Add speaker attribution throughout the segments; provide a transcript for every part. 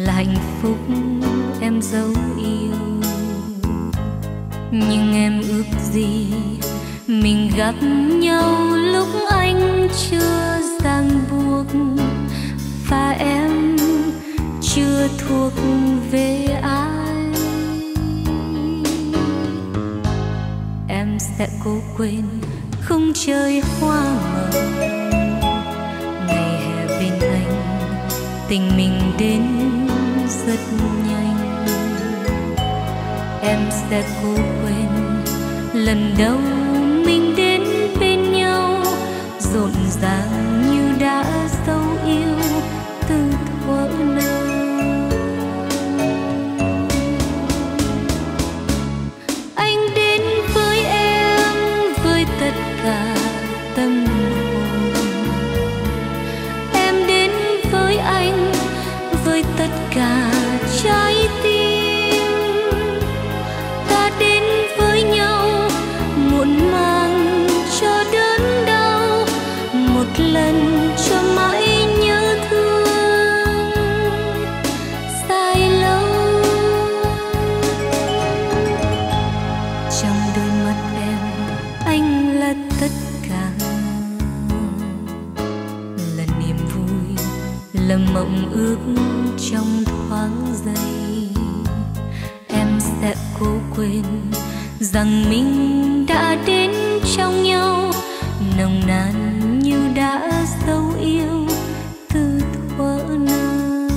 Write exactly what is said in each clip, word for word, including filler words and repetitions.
Speaker 1: là hạnh phúc em dấu yêu. Nhưng em ước gì mình gặp nhau lúc anh chưa ràng buộc và em chưa thuộc về ai. Em sẽ cố quên khung trời hoa màu, ngày hè bên anh tình mình đến rất nhanh. Em sẽ cố quên lần đầu mình đến bên nhau, rộn ràng như đã dấu yêu từ thuở nào. Anh đến với em với tất cả tâm hồn, em đến với anh với tất cả trái tim. Ta đến với nhau muộn màng cho đớn đau, một lần cho mãi nhớ thương dài lâu. Trong đôi mắt em anh là tất cả, là niềm vui, là mộng ước trong thoáng giây. Em sẽ cố quên rằng mình đã đến trong nhau, nồng nàn như đã dấu yêu từ thuở nào.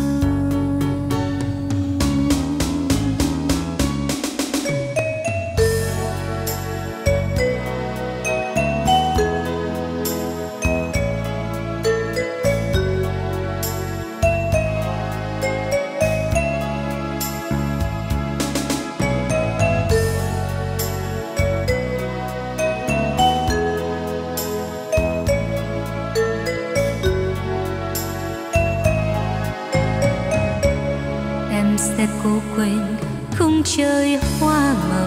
Speaker 1: Sẽ cố quên khung trời hoa màu,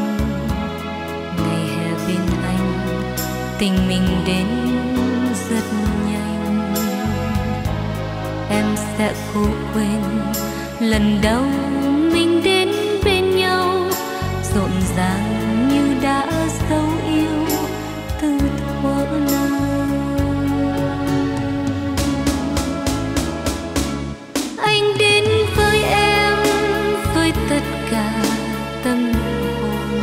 Speaker 1: ngày hè bên anh tình mình đến rất nhanh. Em sẽ cố quên lần đầu mình đến bên nhau, rộn ràng như đã dấu yêu từ thuở nào. Anh đến với em với tất cả tâm hồn,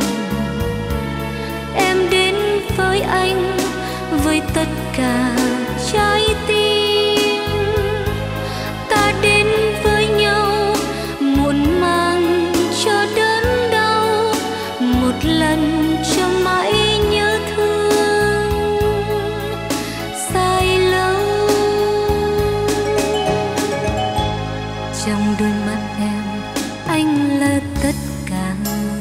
Speaker 1: em đến với anh với tất cả trái tim. Ta đến với nhau muộn màng cho đớn đau, một lần cho mãi nhớ thương dài lâu. Trong đôi mắt em anh là tất cả,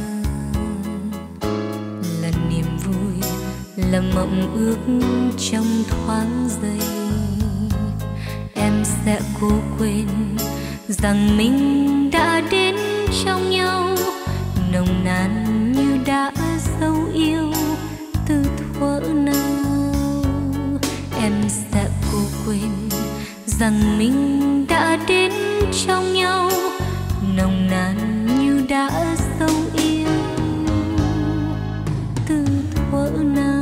Speaker 1: là niềm vui, là mộng ước trong thoáng giây. Em sẽ cố quên rằng mình đã đến trong nhau, nồng nàn như đã dấu yêu từ thuở nào. Em sẽ cố quên rằng mình đã đến trong nhau, nồng nàn như đã dấu yêu từ thuở nào.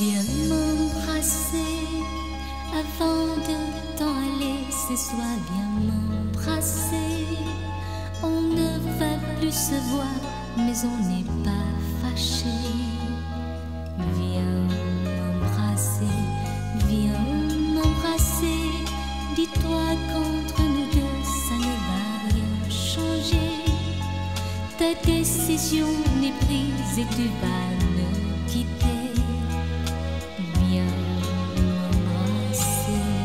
Speaker 1: Viens m'embrasser avant de t'en aller ce soir, viens m'embrasser. On ne va plus se voir, mais on n'est pas fâché. Viens m'embrasser, viens m'embrasser. Dis-toi qu'entre nous deux, ça ne va rien changer. Ta décision n'est prise et tu vas me quitter. Viens m'embrasser.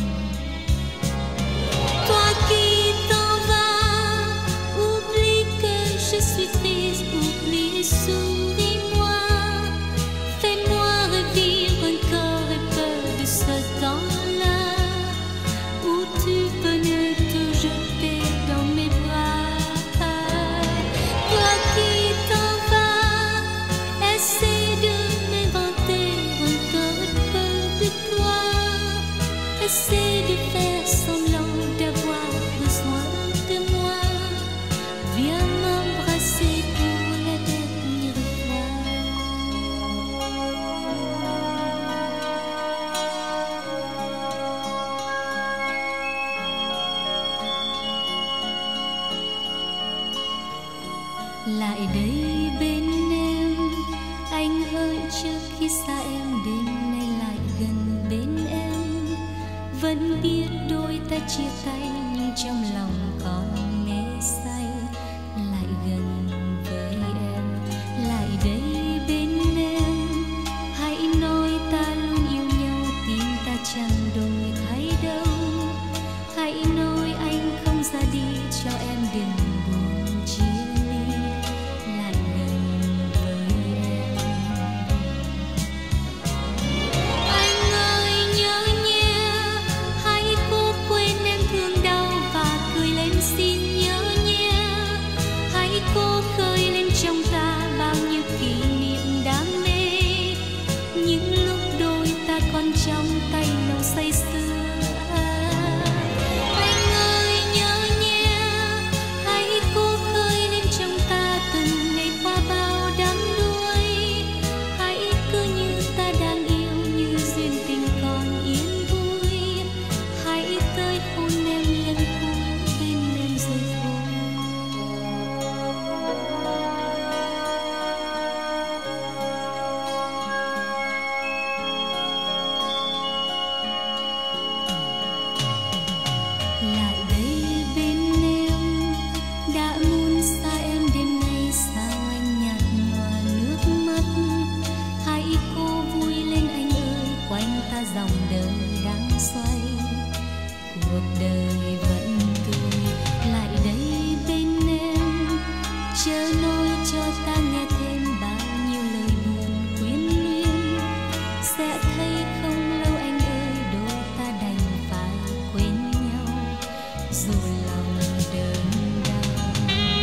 Speaker 1: Toi qui t'en vas, oublie que je suis triste, oublie et souris-moi. Fais-moi revivre encore un peu de ce temps-là où tu venais te jeter dans mes bras. Toi qui t'en vas, essaie de m'inventer encore un peu de toi. Essaie de faire semblant d'avoir besoin de moi. Viens m'embrasser pour la dernière fois. Lại đây bên em, anh hỡi trước khi xa em, đêm nay lại gần bên em. Vẫn biết đôi ta chia tay nhưng trong lòng còn nghe say. Lại gần với em, lại đây bên em, hãy nói ta luôn yêu nhau, tim ta chẳng đổi thay đâu. Hãy nói anh không ra đi cho em đừng buồn chia ly. Lại gần với em. Anh ơi nhớ nhé, hãy cố quên em thương đau và cười lên xin nhớ nhé. Hãy cố khơi lên trong ta bao nhiêu kỷ niệm đam mê. Những lúc đôi ta còn trong tay nồng say sưa. Anh ơi nhớ nhé, hãy cố khơi lên trong ta từng ngày qua bao đắm đuối. Hãy cứ như ta đang yêu, như duyên tình còn yên vui. Hãy tới hôn em lần cuối bên em rồi thôi. Lại đây bên em, đã muốn xa em đêm nay, sao anh nhạt nhòa nước mắt. Hãy cố vui lên anh ơi, quanh ta dòng đời đang xoay. Cuộc đời vẫn tươi. Lại đây bên em, chớ nói cho ta nghe thêm bao nhiêu lời buồn quyến luyến. Sẽ thấy không lâu anh ơi, đôi ta đành phải quên nhau dù lòng đớn đau.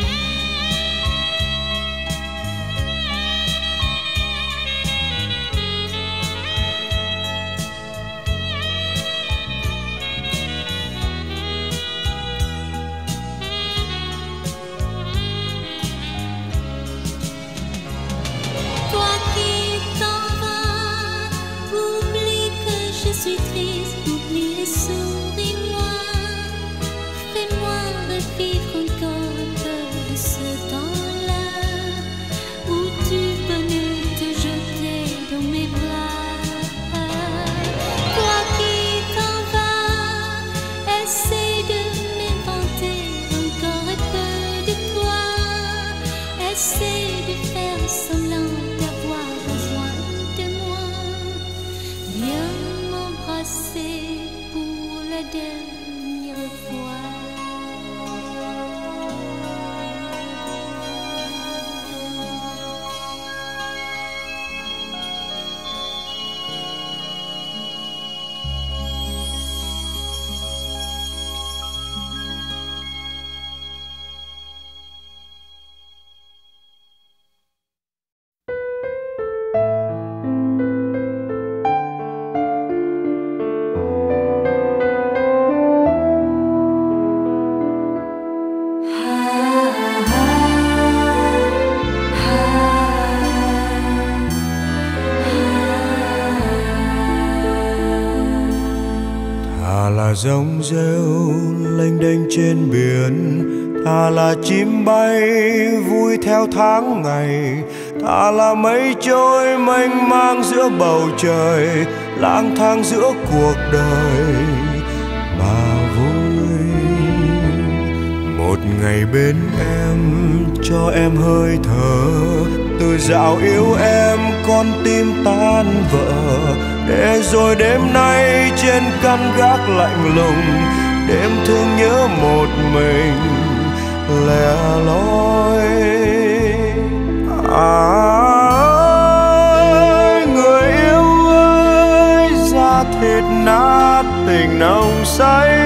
Speaker 1: Toi qui t'en vas, oublie que je suis triste, oublie et souris-moi. Fais-moi
Speaker 2: rong rêu lênh đênh trên biển, thà là chim bay vui theo tháng ngày, thà là mây trôi mênh mang giữa bầu trời, lang thang giữa cuộc đời mà vui. Một ngày bên em cho em hơi thở, từ dạo yêu em con tim tan vỡ, để rồi đêm nay trên căn gác lạnh lùng, đêm thương nhớ một mình lẻ loi. À ơi, người yêu ơi, da thịt nát tình nồng say,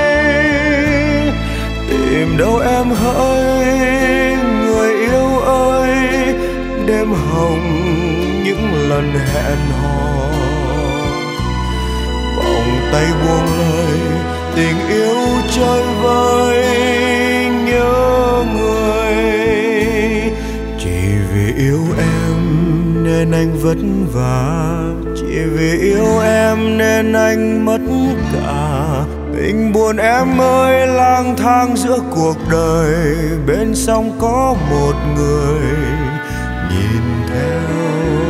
Speaker 2: tìm đâu em hỡi người yêu ơi, đêm hồng những lần hẹn hò, vòng tay buông lời tình yêu chơi vơi nhớ người. Chỉ vì yêu em nên anh vất vả, chỉ vì yêu em nên anh mất cả. Tình buồn em ơi, lang thang giữa cuộc đời, bên sông có một người nhìn theo.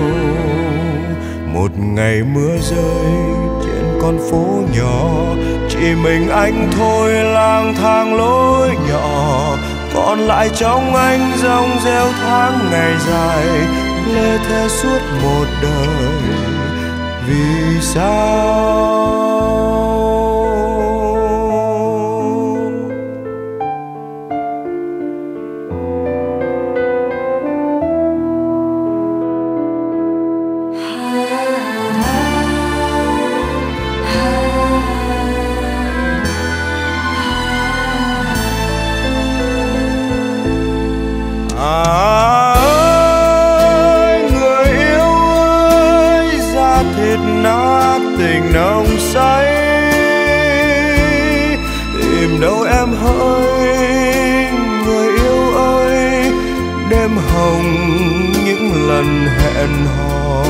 Speaker 2: Một ngày mưa rơi trên con phố nhỏ, chỉ mình anh thôi lang thang lối nhỏ, còn lại trong anh rong rêu tháng ngày dài, lê thê suốt một đời. Vì sao? Nồng say, tìm đâu em hỡi người yêu ơi, đêm hồng những lần hẹn hò,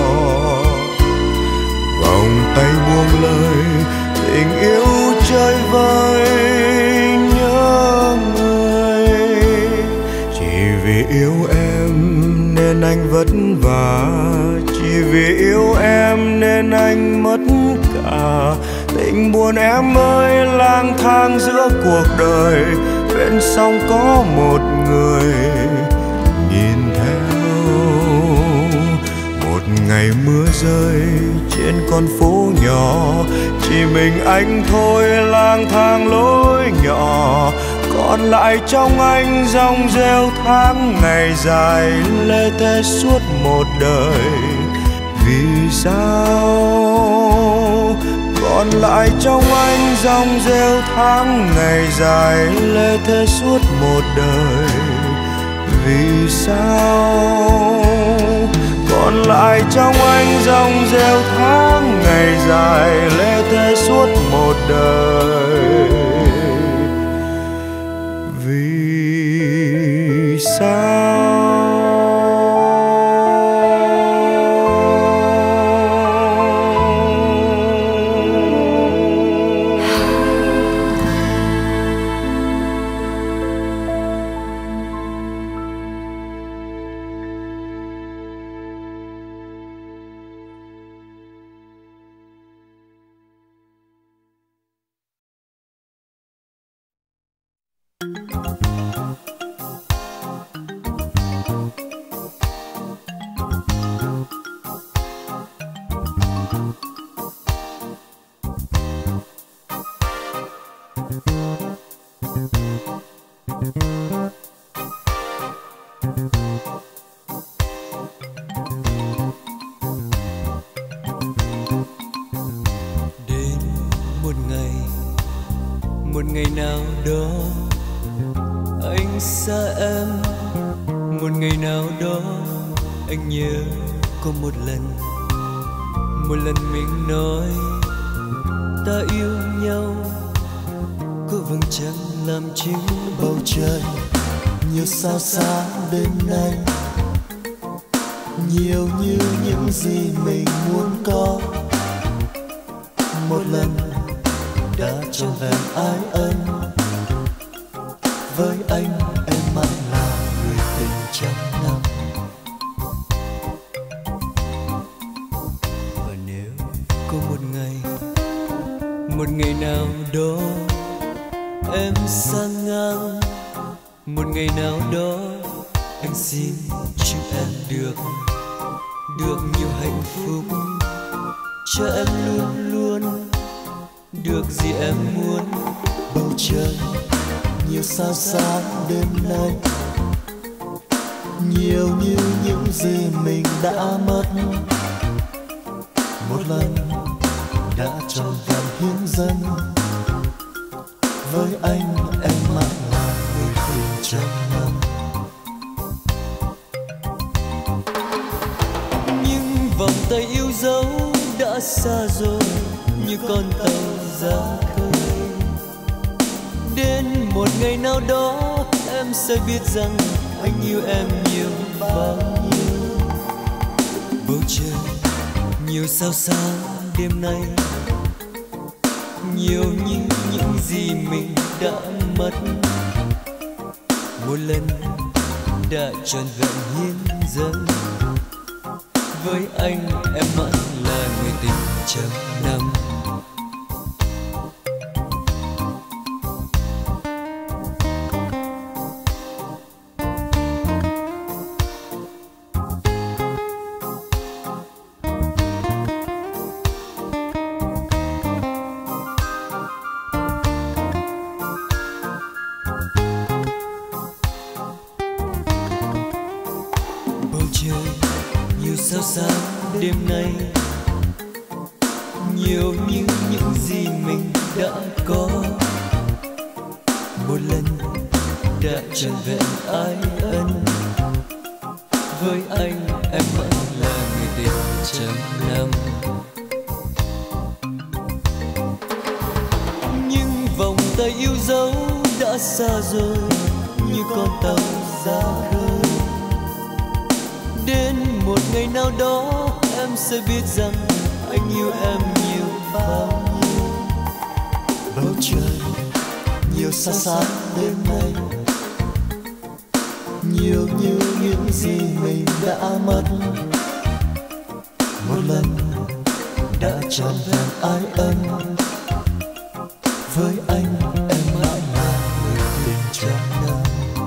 Speaker 2: vòng tay buông lời tình yêu chơi vơi nhớ người. Chỉ vì yêu em nên anh vất vả, chỉ vì yêu em nên anh mất cả. Tình buồn em ơi, lang thang giữa cuộc đời, bên sông có một người nhìn theo. Một ngày mưa rơi trên con phố nhỏ, chỉ mình anh thôi lang thang lối nhỏ, còn lại trong anh rong rêu tháng ngày dài, lê thê suốt một đời. Vì sao? Còn lại trong anh rong rêu tháng ngày dài, lê thê suốt một đời. Vì sao? Còn lại trong anh rong rêu tháng ngày dài, lê thê suốt một đời. Vì sao?
Speaker 3: một ngày nào đó anh xa em, một ngày nào đó anh nhớ có một lần, một lần mình nói ta yêu nhau, có vầng trăng làm chiếu bầu trời, nhiều sao sáng đêm nay, nhiều như những gì mình muốn có. Một lần đã trọn vẹn ái ân. Với anh em mãi là người tình trăm năm. Và nếu có một ngày, một ngày nào đó em sang ngang, một ngày nào đó anh xin chúc em được được nhiều hạnh phúc, cho em luôn luôn được gì em muốn. Bầu trời nhiều sao sáng đêm nay, nhiều như những gì mình đã mất. Một lần đã trọn vẹn hiến dâng, với anh em mãi là người tình trăm năm. Nhưng vòng tay yêu dấu đã xa rồi, như con tàu ra khơi. Đến một ngày nào đó em sẽ biết rằng anh yêu em nhiều bao nhiêu. Bầu trời nhiều sao sáng đêm nay, nhiều như những gì mình đã mất. Một lần đã trọn vẹn hiến dâng, với anh em mãi là người tình trăm năm. Sao sáng đêm nay, nhiều như những gì mình đã có. Một lần đã trọn vẹn ái ân, với anh em mãi là người tình trăm năm. Nhưng vòng tay yêu dấu đã xa rồi, như con tàu ra khơi. Đến một ngày nào đó em sẽ biết rằng anh yêu em nhiều bao nhiêu. Bầu trời nhiều sao sáng đêm nay, nhiều như những gì mình đã mất. Một lần đã trọn vẹn ái ân, với anh em mãi là người tình trăm năm.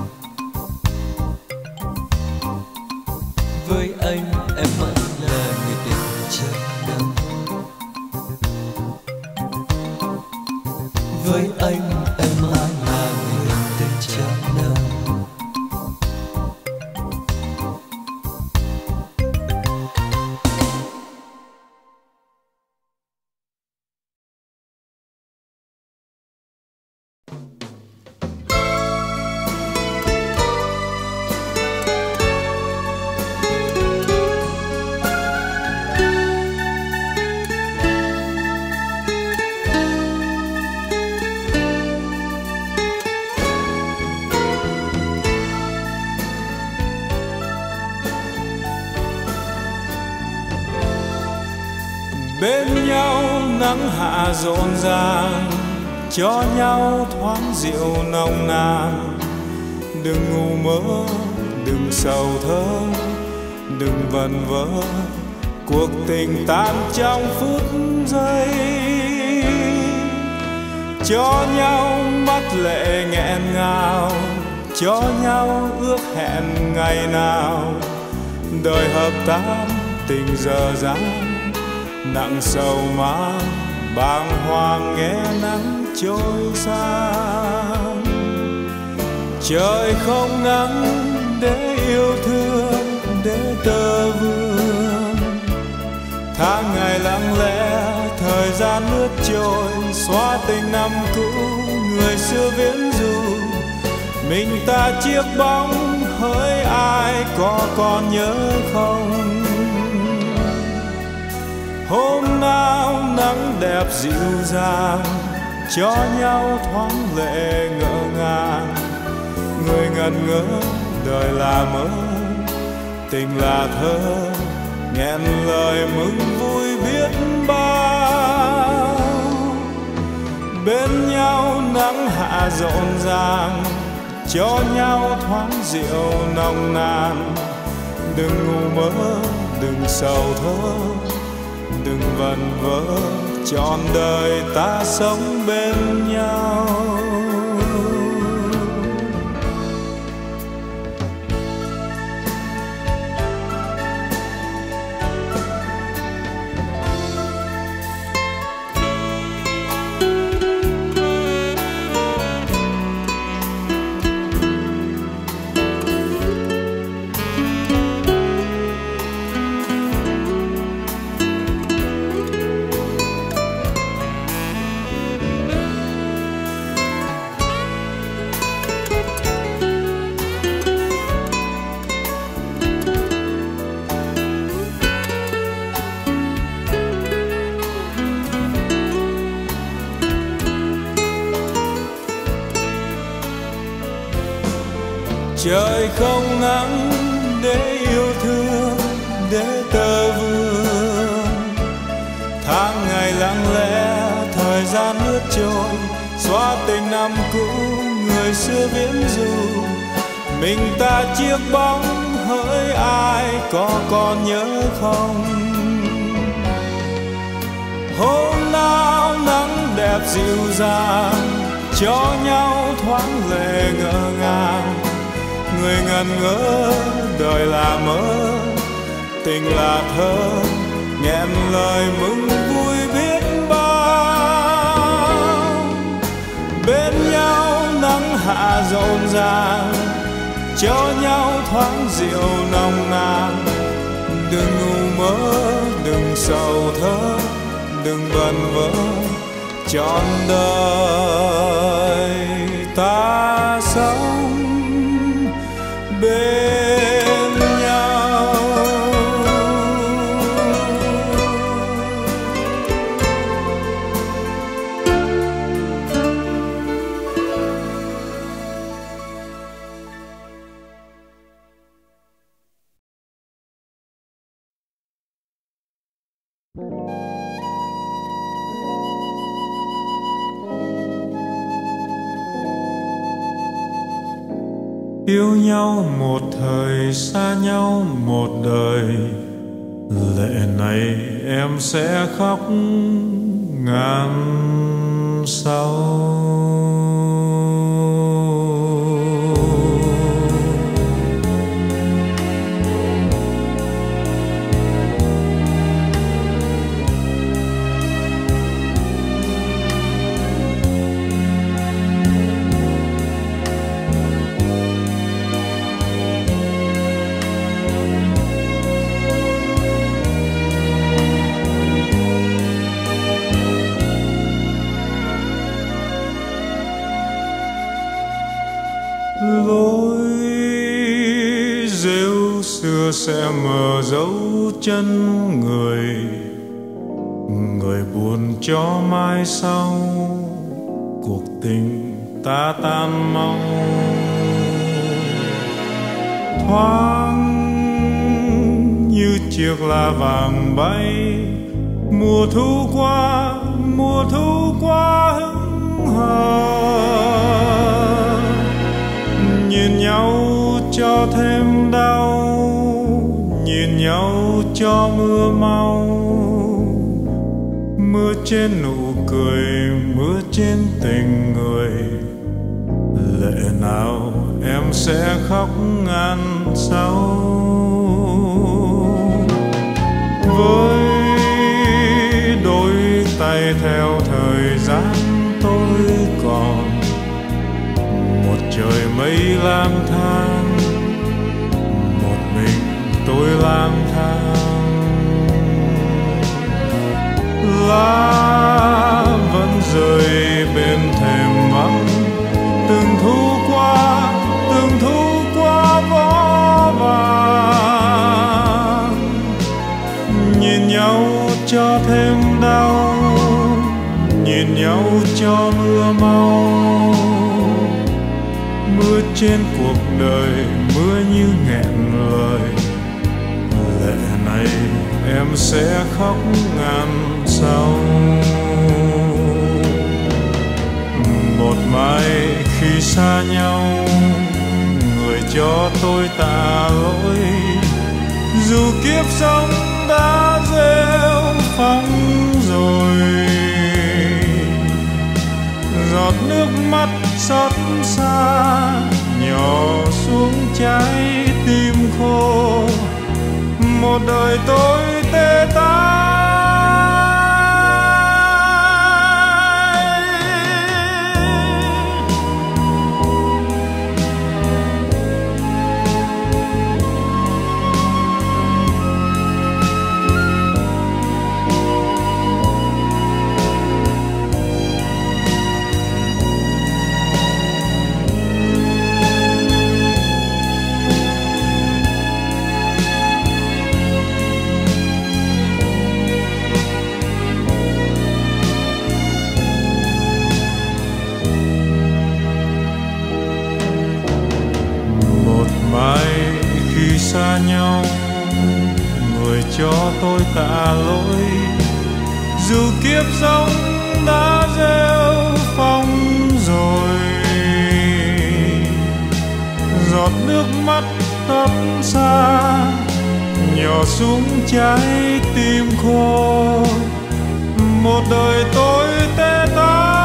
Speaker 3: Với anh em mãi là người tình trăm năm. Với anh em mãi là người tình trăm năm.
Speaker 4: Bên nhau nắng hạ rộn ràng, cho nhau thoáng rượu nồng nàn. Đừng ngủ mơ, đừng sầu thơ, đừng vần vơ, cuộc tình tan trong phút giây. Cho nhau mắt lệ nghẹn ngào, cho nhau ước hẹn ngày nào. Đời hợp tan tình dở dang, nặng sầu mang bàng hoàng nghe nắng trôi xa. Trời không nắng để yêu thương, để tơ vương. Tháng ngày lặng lẽ, thời gian lướt trôi, xóa tình năm cũ người xưa viễn du. Mình ta chiếc bóng hỡi ai có còn nhớ không? Hôm nào nắng đẹp dịu dàng, cho nhau thoáng lệ ngỡ ngàng. Người ngẩn ngỡ đời là mơ, tình là thơ, nghẹn lời mừng vui biết bao. bên nhau nắng hạ rộn ràng, cho nhau thoáng rượu nồng nàn. Đừng ngủ mơ, đừng sầu thơ, đừng vần vơ, trọn đời ta sống bên nhau. Trời không nắng để yêu thương, để tơ vương. Tháng ngày lặng lẽ, thời gian lướt trôi, xóa tình năm cũ, người xưa viễn du. Mình ta chiếc bóng hỡi ai, có còn nhớ không? Hôm nào nắng đẹp dịu dàng, cho nhau thoáng lệ ngỡ ngàng. Người ngần ngỡ đời là mơ, tình là thơ, nghẹn lời mừng vui biết bao. Bên nhau nắng hạ rộn ràng, cho nhau thoáng rượu nồng nàn. Đừng ngủ mơ, đừng sầu thơ, đừng bần vơ, trọn đời ta sống bên nhau. Yêu nhau một thời, xa nhau một đời, lệ này em sẽ khóc ngàn sau. Lối rêu xưa sẽ mờ dấu chân người, người buồn cho mai sau, cuộc tình ta tan mau. Thoáng như chiếc lá vàng bay, mùa thu qua, mùa thu qua hững hờ. Nhìn nhau cho thêm đau, nhìn nhau cho mưa mau. Mưa trên nụ cười, mưa trên tình người, lệ nào em sẽ khóc ngàn sau. Với đôi tay theo thời gian tôi còn một trời mây lang thang, một mình tôi lang thang. Lá vẫn rơi bên thềm vắng, từng thu qua, từng thu qua vó vàng. Nhìn nhau cho thêm đau, nhìn nhau cho mưa mau. Mưa trên cuộc đời, mưa như nghẹn lời, lệ này em sẽ khóc ngàn sau. một mai khi xa nhau, người cho tôi tạ lỗi. Dù kiếp sống đã rêu phong rồi, giọt nước mắt xót xa nhỏ xuống trái tim khô. Một đời tôi tê tái. Xa nhau, người cho tôi tạ lỗi. Dù kiếp sống đã rêu phong rồi, giọt nước mắt thất xa nhỏ xuống trái tim khô. Một đời tôi tê tái.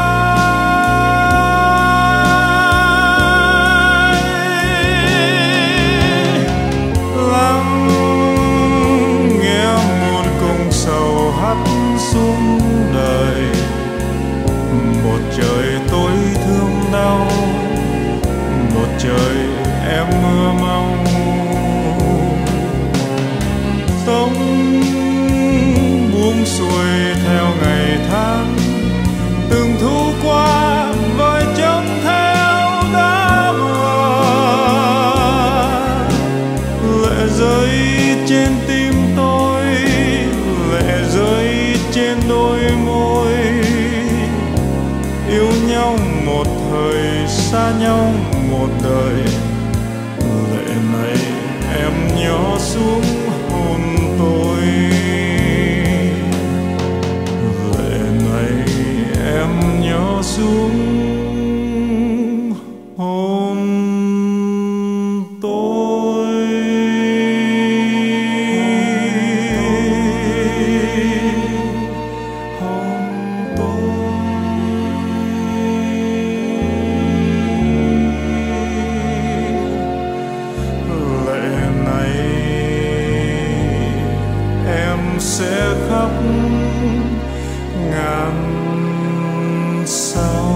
Speaker 4: Xuống đời một trời tôi thương đau, một trời em mưa mau. Sống buông xuôi theo ngày tháng, từng thu qua vơi chấm theo đá mưa. Lệ rơi trên tim tôi, lệ rơi trên đôi môi. Yêu nhau một thời, xa nhau một đời. Lệ này em nhỏ xuống hồn tôi. Lệ này em nhỏ xuống hồn tôi. Sẽ khóc ngàn sao.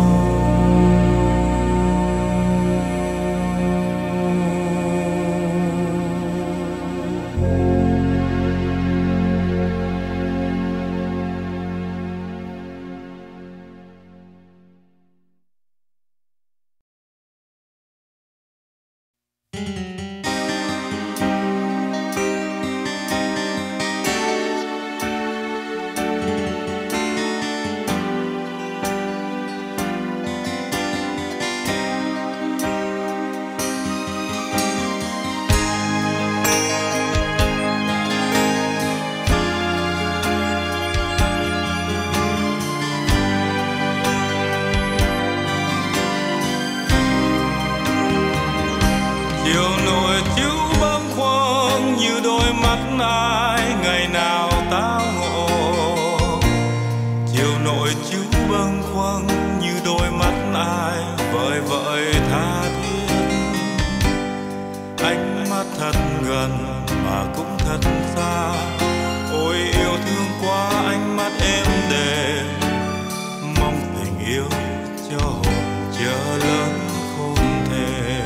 Speaker 4: Ai ngày nào tao ngộ, chiều nội chiếu bâng khuâng như đôi mắt ai vời vợi tha thiết. Ánh mắt thật gần mà cũng thật xa, ôi yêu thương quá ánh mắt êm đềm. Mong tình yêu cho hồn chờ lớn không thể.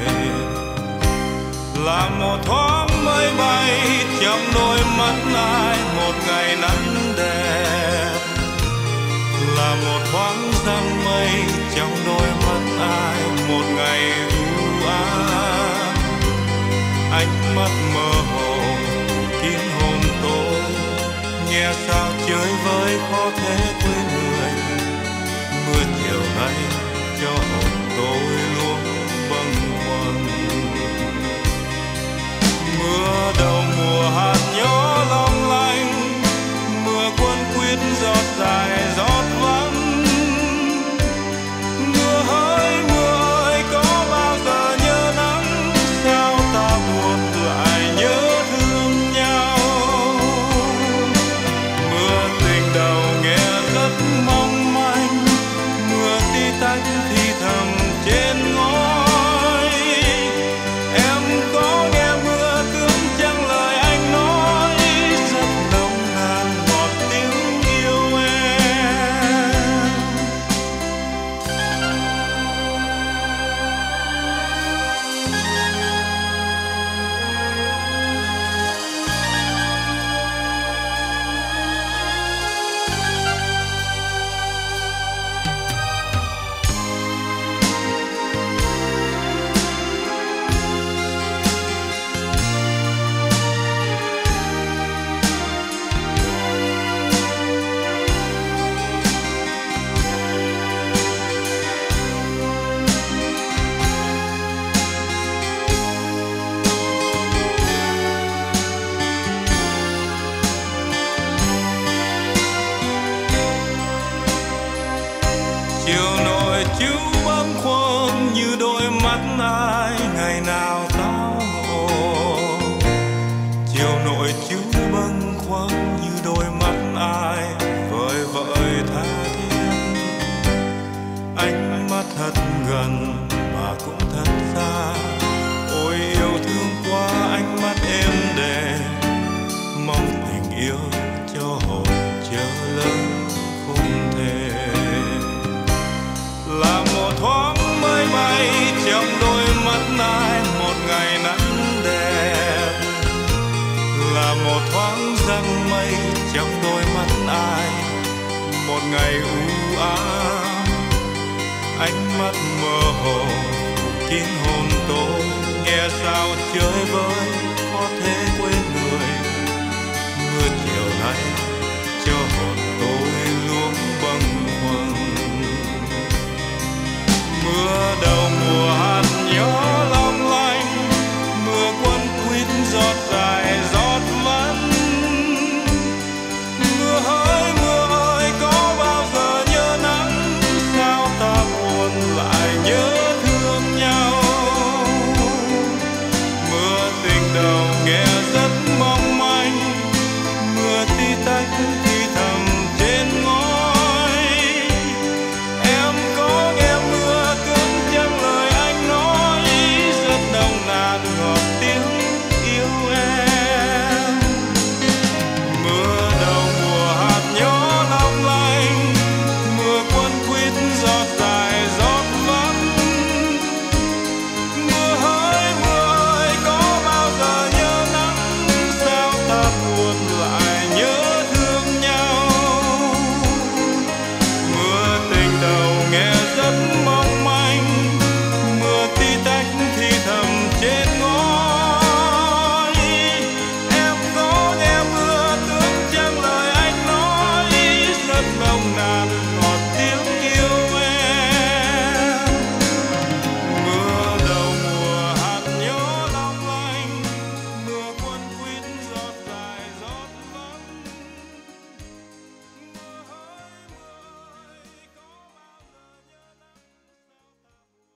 Speaker 4: Là một thoáng mây bay trong đôi mắt ai một ngày nắng đẹp. Là một thoáng giăng mây trong đôi mắt ai một ngày u ám. Ánh mắt mơ hồ kín hồn tôi, nghe sao chơi với khó thể quên người. Mưa chiều nay cho hồn tôi luôn bâng khuâng. Mưa đầu mùa hạt nhỏ long lanh, mưa cuốn quýt giọt dài giọt vắng. Mưa hơi mắt ai ngày nào tao ngộ, chiều nội chứ bâng khuâng như đôi mắt ai vời vợi tha thiết. Ánh mắt thật gần mà cũng thật xa, ôi yêu thương quá ánh mắt êm đềm, mong tình yêu cho hồn chờ lớn không thể. Là một thoáng mây bay trong đôi mắt ai một ngày nắng đẹp, là một thoáng răng mây trong đôi mắt ai một ngày u ám. Ánh mắt mơ hồ kín hồn tôi, nghe sao chơi vơi có thể quên người. Mưa chiều nay cho hồn tôi luống bâng khuâng. Mưa đầu mùa hạt nhỏ long lanh, mưa quấn quýt giọt dài giọt vẫn. Mưa hỡi mưa ơi có bao giờ nhớ nắng, sao ta buồn lại nhớ thương nhau. Mưa tình đầu nghe rất mong manh, mưa tí tách thì thầm trên ngói. Em có nghe mưa cứng chẳng lời anh nói, rất nồng nàn ngọt tiếng yêu em. Mưa đầu mùa hạt nhỏ long lanh, mưa quấn quýt giọt dài giọt vắng. Mưa hỡi mưa ơi có bao giờ nhớ nắng, sao ta buồn lại nhớ thương nhau. Mưa tình đầu nghe rất mong manh, mưa tí tách thì thầm trên ngói. Em có nghe mưa tướng chẳng lời anh nói, rất nồng nàn ngọt tiếng yêu em. Mưa đầu mùa hạt nhỏ long lanh, mưa quấn quýt giọt dài giọt vắng. Mưa hỡi mưa ơi có bao giờ nhớ nắng, sao ta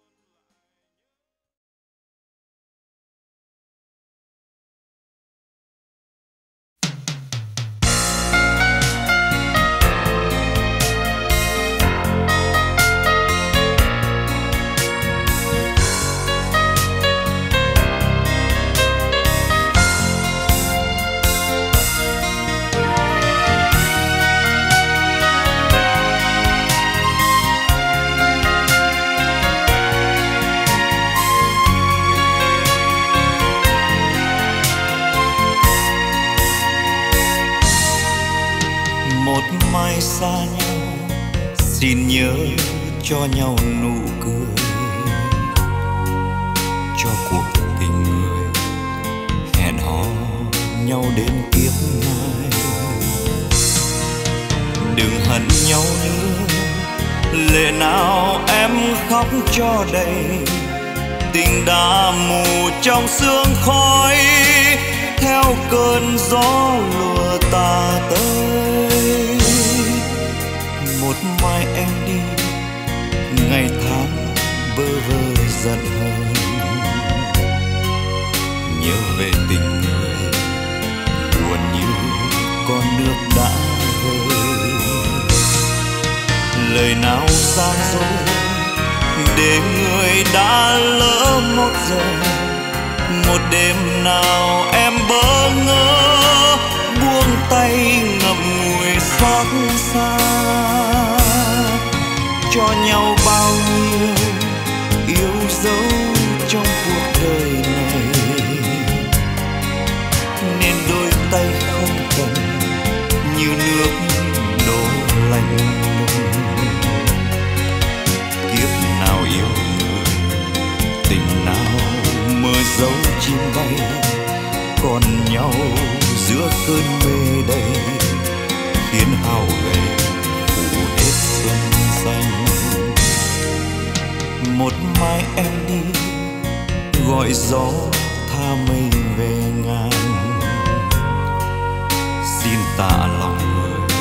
Speaker 2: một mai xa nhau, xin nhớ cho nhau nụ cười, cho cuộc tình người hẹn hò nhau đến kiếp mai. Đừng hận nhau nữa, lệ nào em khóc cho đầy, tình đã mù trong sương khói, theo cơn gió lùa tà tới. Một mai em đi, ngày tháng bơ vơ giận hờn, nhớ về tình người buồn như con nước đã vơi. Lời nào gian dối để người đã lỡ một giờ, một đêm nào em bỡ ngỡ buông tay ngậm ngùi xót xa. Cho nhau bao nhiêu yêu dấu trong cuộc đời này, nên đôi tay không cần như nước đổ lạnh lùng. Kiếp nào yêu người, tình nào mơ dấu chim bay, còn nhau giữa cơn mê đầy, khiến hao gầy phủ hết xuân xanh. Một mai em đi, gọi gió tha mây về ngàn, xin tạ lòng người,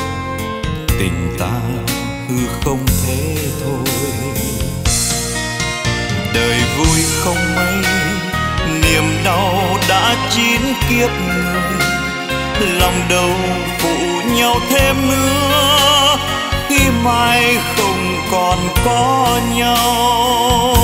Speaker 2: tình ta hư không thế thôi. đời vui không mấy, niềm đau đã chín kiếp người, lòng đâu phụ nhau thêm nữa khi mai không còn có nhau.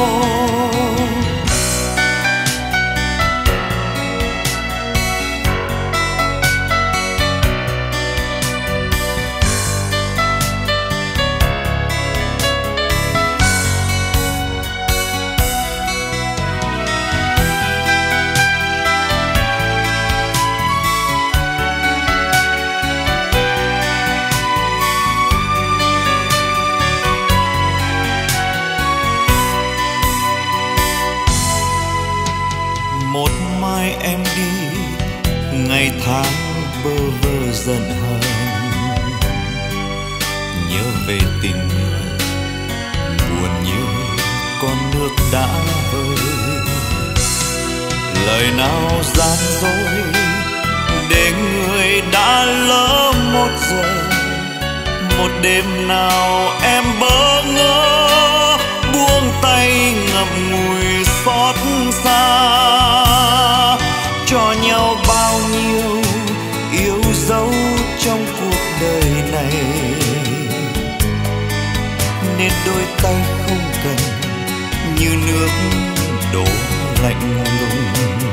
Speaker 2: Em đi ngày tháng bơ vơ dần hờn, nhớ về tình người buồn như con nước đã vơi. Lời nào gian dối để người đã lỡ một giờ, một đêm nào em bỡ ngỡ buông tay ngậm ngùi xót xa. Cho nhau bao nhiêu yêu dấu trong cuộc đời này, nên đôi tay không cần như nước đổ lạnh lùng.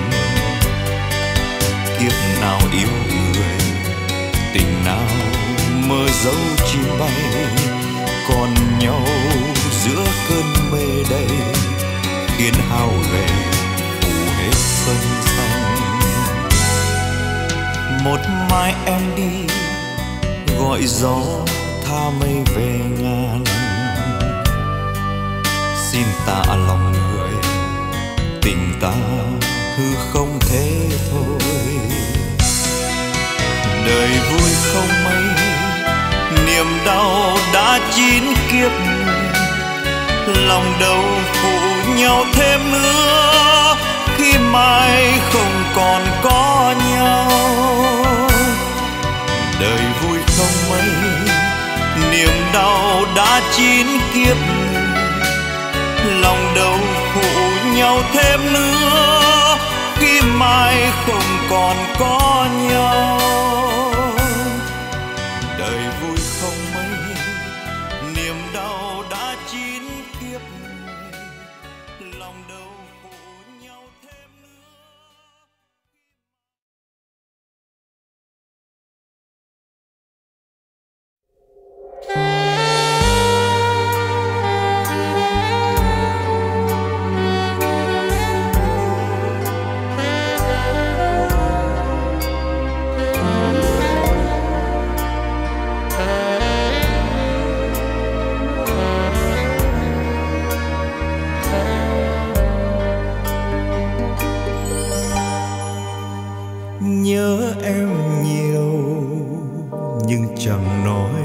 Speaker 2: Kiếp nào yêu người, tình nào mơ dấu chim bay, còn nhau giữa cơn mê đầy, khiến hao gầy phủ hết sân xanh. Một mai em đi gọi gió tha mây về ngàn, xin tạ lòng người tình ta hư không thế thôi. Đời vui không mấy, niềm đau đã chín kiếp người, lòng đâu phụ nhau thêm nữa khi mai không còn có nhau. Đời vui không mấy, niềm đau đã chín kiếp người, lòng đâu phụ nhau thêm nữa khi mai không còn có nhau. Đời vui không mấy, niềm đau đã chín kiếp người, lòng đâu phụ nhau thêm nữa. Nhớ em nhiều nhưng chẳng nói,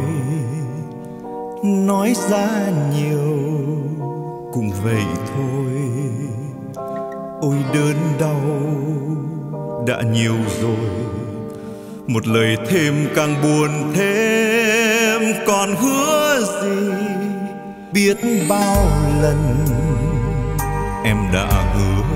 Speaker 2: nói ra nhiều cũng vậy thôi. Ôi đớn đau đã nhiều rồi, một lời thêm càng buồn thêm. Còn hứa gì biết bao lần em đã hứa,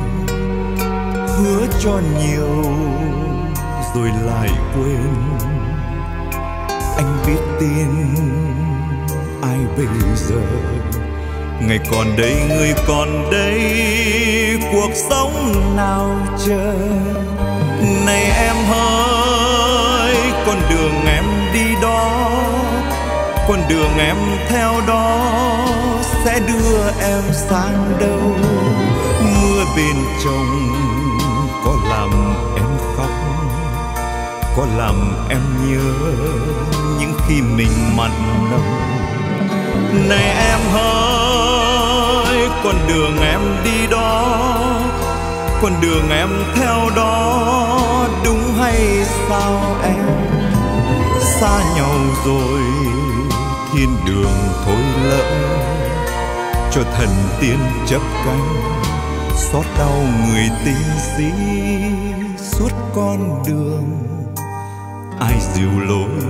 Speaker 2: hứa cho nhiều rồi lại quên. Anh biết tin ai bây giờ, ngày còn đây người còn đây, cuộc sống nào chờ. Này em ơi, con đường em đi đó, con đường em theo đó sẽ đưa em sang đâu. Mưa bên chồng có làm em khóc, có làm em nhớ những khi mình mặn nồng. Này em ơi, con đường em đi đó, con đường em theo đó đúng hay sao em? Xa nhau rồi thiên đường thôi lỡ, cho thần tiên chấp cánh xót đau người tình sĩ suốt con đường. Ai dìu lối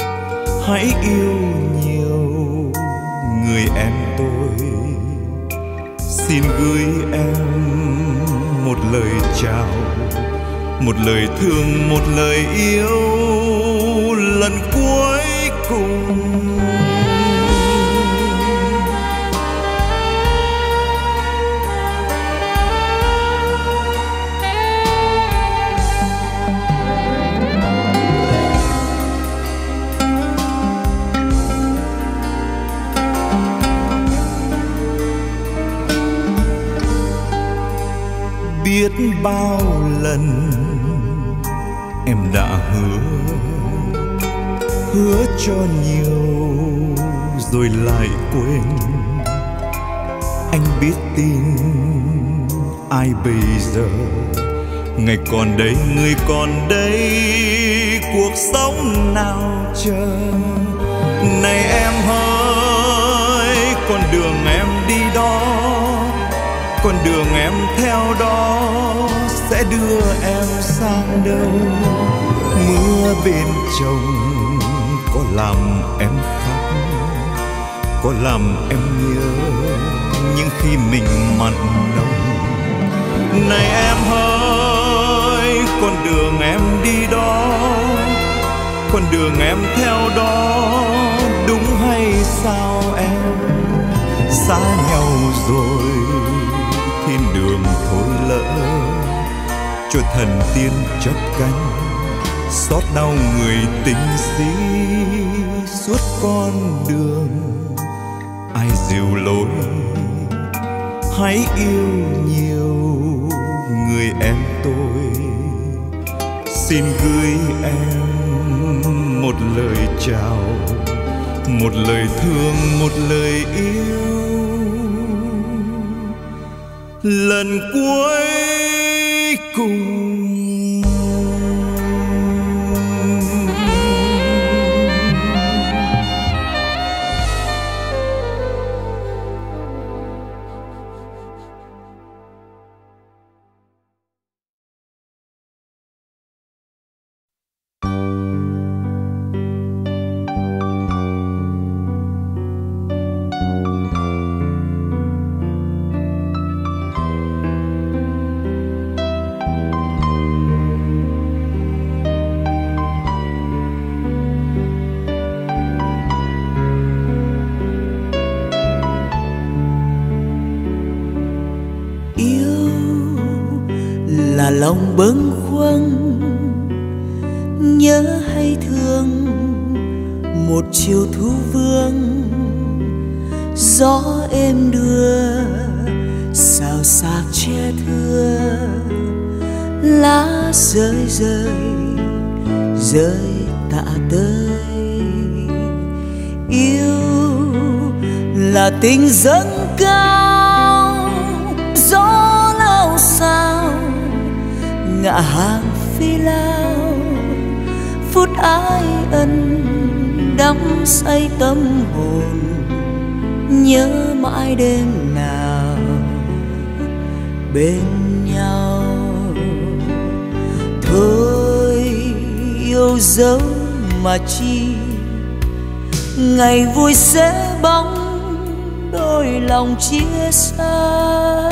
Speaker 2: hãy yêu nhiều người em tôi, xin gửi em một lời chào, một lời thương, một lời yêu lần cuối cùng. Biết bao lần em đã hứa, hứa cho nhiều rồi lại quên. Anh biết tin ai bây giờ, ngày còn đây người còn đây, cuộc sống nào chờ. Này em ơi, con đường em đi đó, con đường em theo đó sẽ đưa em sang đâu. Mưa bên chồng có làm em khóc, có làm em nhớ những khi mình mặn nồng. Này em ơi, con đường em đi đó, con đường em theo đó, đúng hay sao em? Xa nhau rồi thiên đường thôi lỡ, cho thần tiên chấp cánh, xót đau người tình sĩ suốt con đường. Ai dìu lối, hãy yêu nhiều người em tôi. Xin gửi em một lời chào, một lời thương, một lời yêu lần cuối cùng.
Speaker 5: Lòng bâng khuâng nhớ hay thương, một chiều thu vương gió êm đưa xào xạc che thưa. Lá rơi rơi rơi tạ tơi, yêu là tình dâng cao, gió lao sao ngã hàng phi lao. Phút ái ân đắm say tâm hồn, nhớ mãi đêm nào bên nhau. Thôi yêu dấu mà chi, ngày vui sẽ bóng đôi lòng chia xa.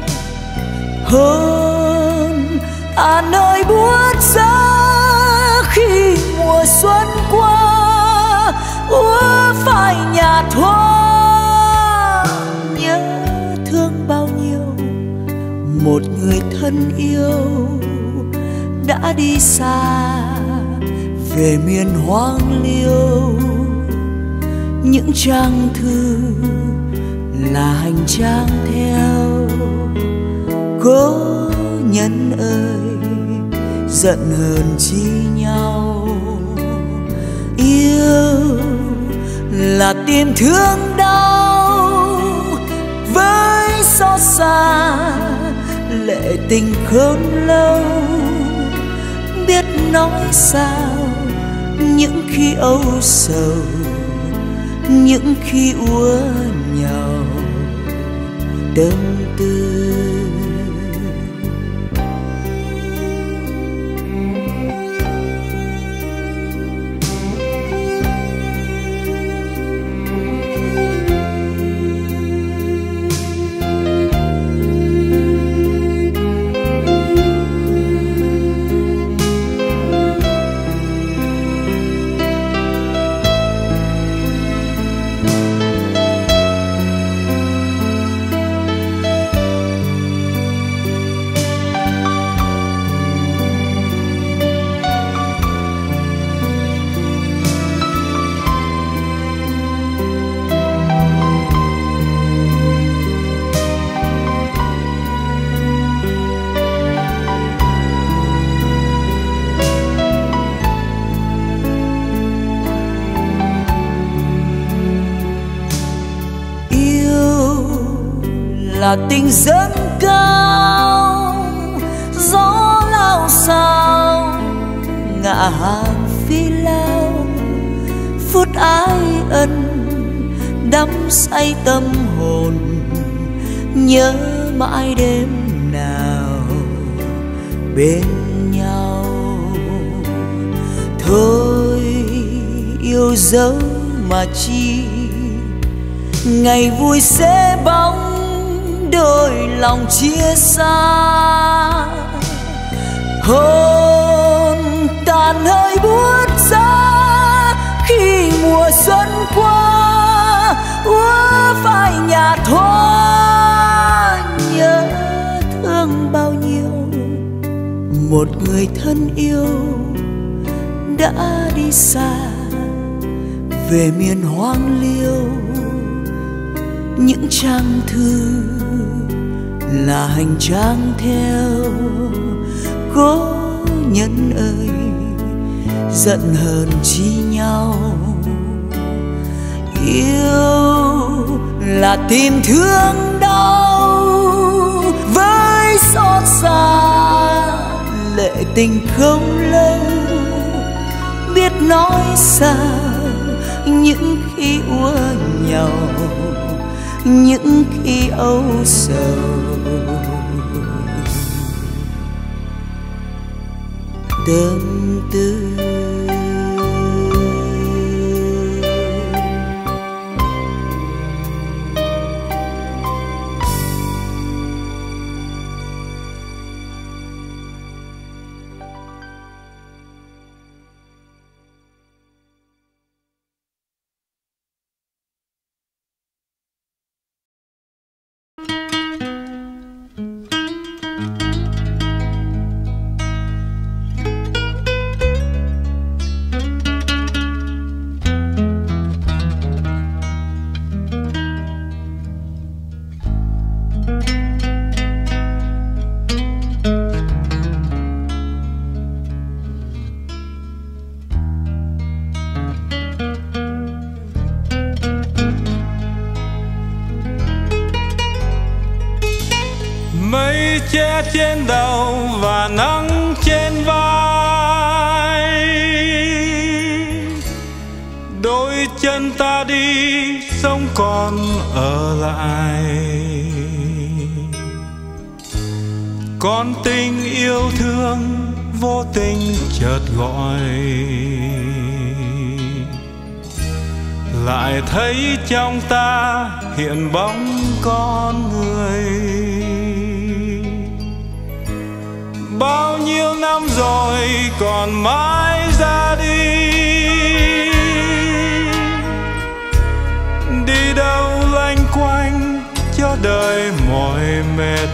Speaker 5: Hôn à nơi buốt giá khi mùa xuân qua, úa phai nhạt hoa. Nhớ thương bao nhiêu một người thân yêu đã đi xa về miền hoang liêu. Những trang thư là hành trang theo, cố nhân ơi giận hờn chi nhau. Yêu là tìm thương đau với xót xa, lệ tình khôn lâu. Biết nói sao những khi âu sầu, những khi úa nhàu tâm tư. là tình dâng cao, gió lao xao ngả hàng phi lao, phút ái ân đắm say tâm hồn, nhớ mãi đêm nào bên nhau. Thôi yêu dấu mà chi, ngày vui sẽ bóng đôi lòng chia xa. Hôn tàn hơi buốt giá khi mùa xuân qua, úa phai nhạt hoa nhớ thương bao nhiêu. Một người thân yêu đã đi xa về miền hoang liêu, những trang thư là hành trang theo. Cố nhân ơi giận hờn chi nhau, yêu là tìm thương đau với xót xa, lệ tình không lâu biết nói sao. Những khi úa nhau, những khi âu sầu, tâm tư.
Speaker 4: Che trên đầu và nắng trên vai, đôi chân ta đi sống còn ở lại. Con tình yêu thương vô tình chợt gọi, lại thấy trong ta hiện bóng con người. Bao nhiêu năm rồi còn mãi ra đi, đi đâu loanh quanh cho đời mỏi mệt.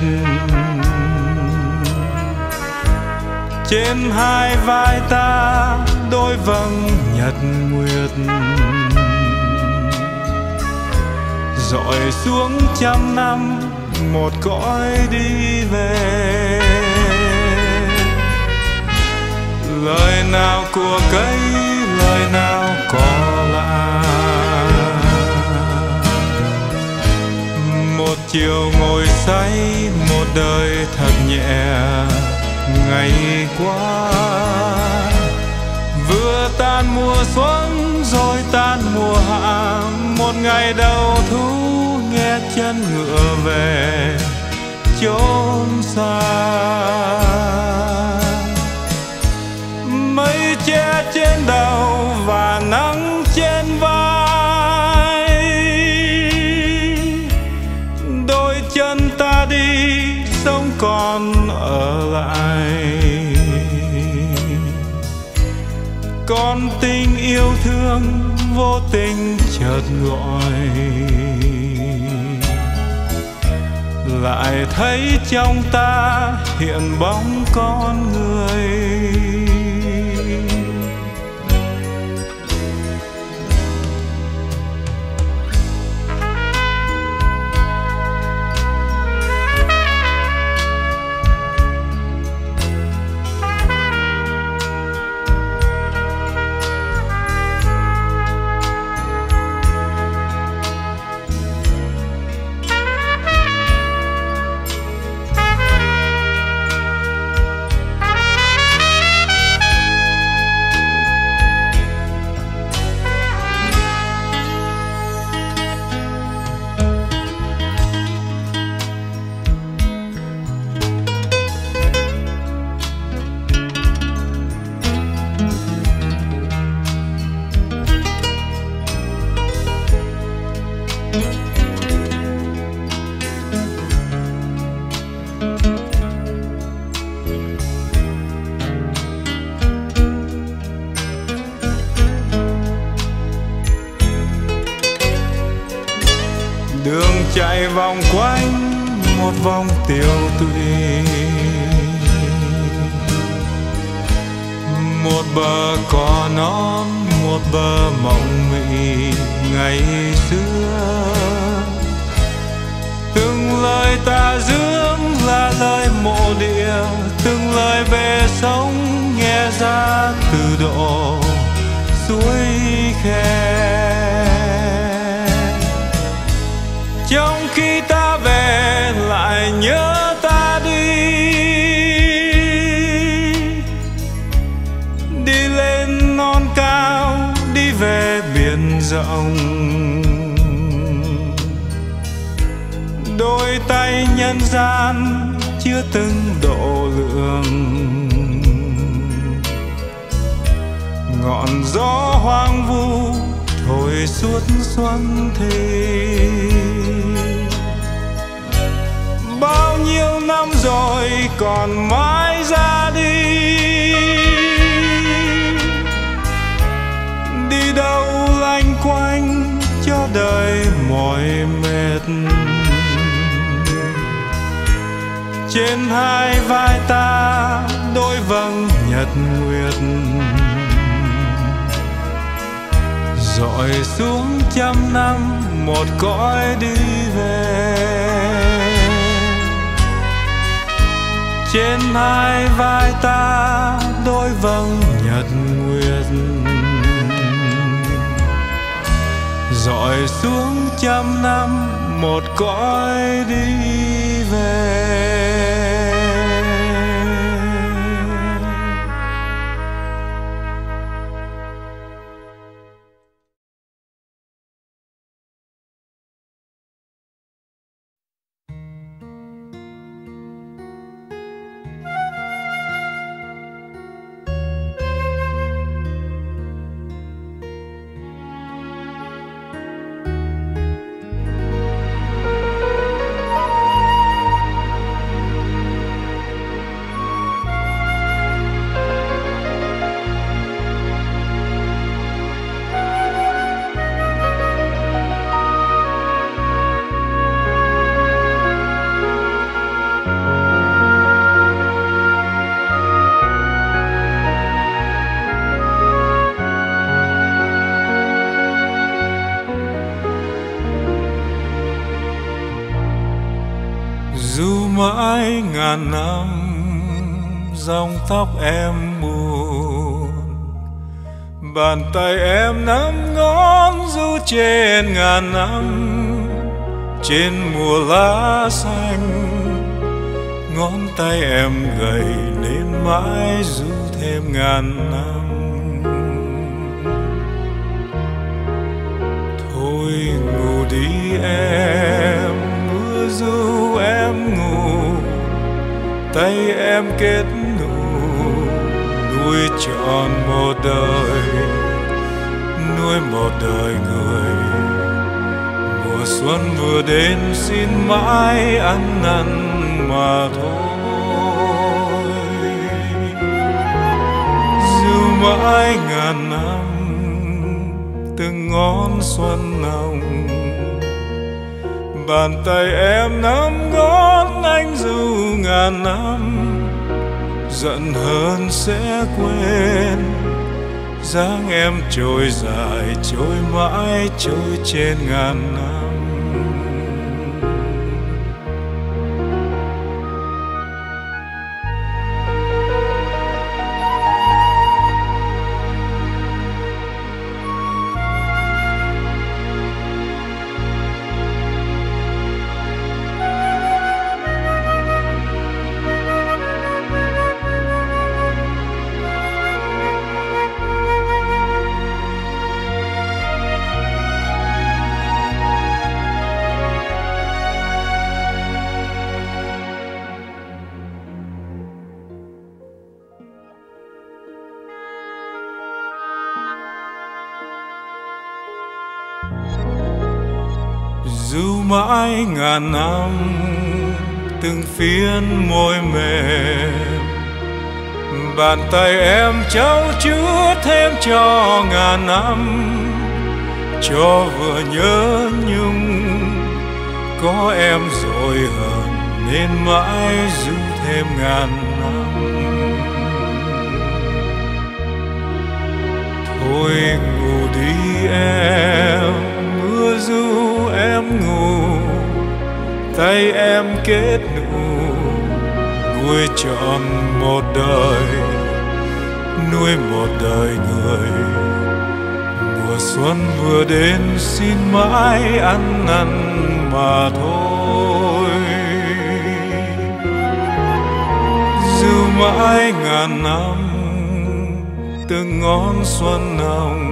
Speaker 4: Trên hai vai ta đôi vầng nhật nguyệt, dọi xuống trăm năm một cõi đi về. Lời nào của cây, lời nào có lạ. Một chiều ngồi say, một đời thật nhẹ. Ngày qua vừa tan mùa xuân rồi tan mùa hạ. Một ngày đầu thu nghe chân ngựa về chốn xa. Mây che trên đầu và nắng trên vai, đôi chân ta đi sống còn ở lại. Con tình yêu thương vô tình chợt gọi, lại thấy trong ta hiện bóng con người. vòng quanh một vòng tiêu tụy, một bờ cỏ non một bờ mộng mị ngày xưa. Từng lời ta dưỡng là lời mộ địa, từng lời bề sông nghe ra từ độ suối khe. Trong khi ta về lại nhớ ta đi, đi lên non cao đi về biển rộng. Đôi tay nhân gian chưa từng độ lượng, ngọn gió hoang vu thổi suốt xuân thì. Bao nhiêu năm rồi còn mãi ra đi, đi đâu lanh quanh cho đời mỏi mệt. Trên hai vai ta đôi vầng nhật nguyệt, dọi xuống trăm năm một cõi đi về. Trên hai vai ta đôi vầng nhật nguyệt, dọi xuống trăm năm một cõi đi về. Dù mãi ngàn năm dòng tóc em buồn, bàn tay em nắm ngón du trên ngàn năm. Trên mùa lá xanh ngón tay em gầy nên mãi du thêm ngàn năm. Thôi ngủ đi em, mưa du em ngủ, tay em kết nụ nuôi trọn một đời, nuôi một đời người. Mùa xuân vừa đến xin mãi ăn năn mà thôi. Dù mãi ngàn năm từng ngón xuân nồng, bàn tay em nắm ngón anh dù ngàn năm. Giận hơn sẽ quên, dáng em trôi dài trôi mãi trôi trên ngàn năm. Dù mãi ngàn năm từng phiến môi mềm, bàn tay em trao chuốt thêm cho ngàn năm, cho vừa nhớ nhung có em rồi hờn nên mãi giữ thêm ngàn năm. Thôi ngủ đi em, mưa ru em ngủ, tay em kết nụ nuôi trọn một đời, nuôi một đời người. Mùa xuân vừa đến xin mãi ăn năn mà thôi. Dù mãi ngàn năm từng ngón xuân hồng,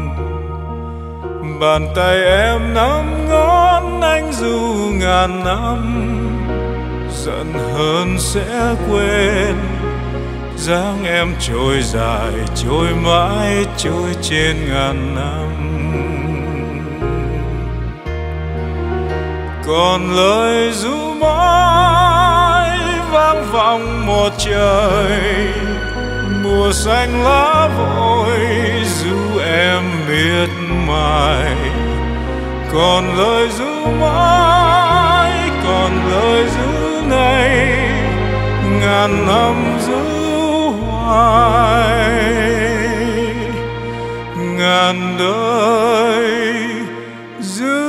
Speaker 4: bàn tay em nắm ngón anh dù ngàn năm. Giận hơn sẽ quên dáng em trôi dài, trôi mãi, trôi trên ngàn năm. Còn lời ru mãi vang vọng một trời, mùa xanh lá vội ru em miệt mài. Còn lời ru mãi, còn lời ru này, ngàn năm ru hoài, ngàn đời ru.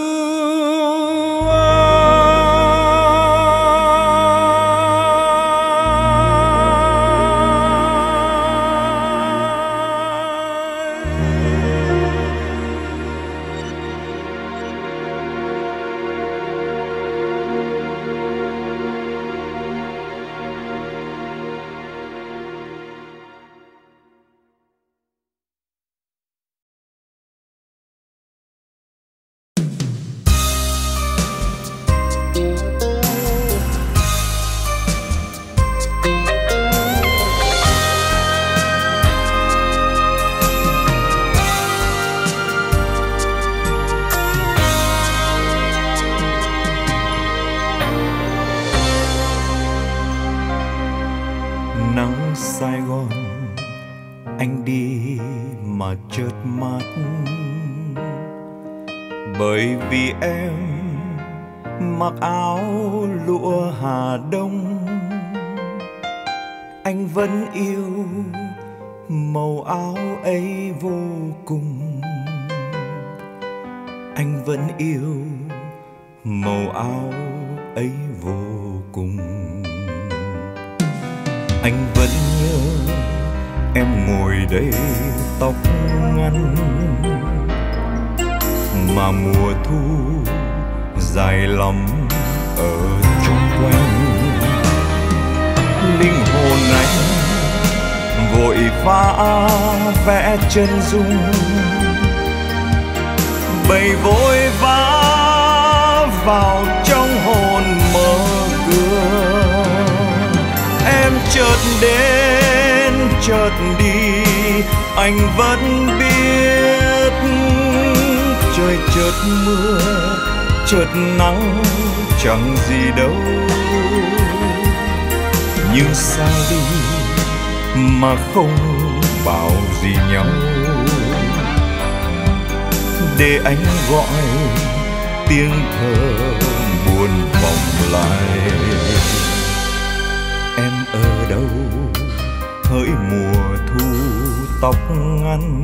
Speaker 2: Nắng Sài Gòn anh đi mà chợt mắt, bởi vì em mặc áo lụa Hà Đông. Anh vẫn yêu màu áo ấy vô cùng, anh vẫn yêu màu áo ấy vô cùng. Anh vẫn nhớ em ngồi đây tóc ngắn, mà mùa thu dài lắm ở chung quanh. Linh hồn anh vội vã vẽ chân dung, bầy vội vã vào trong hồn mơ cửa. Em chợt đến chợt đi, anh vẫn biết trời chợt mưa chợt nắng chẳng gì đâu. Nhưng sao đi mà không bảo gì nhau, để anh gọi tiếng thơ buồn vọng lại. Em ở đâu hỡi mùa thu tóc ngắn,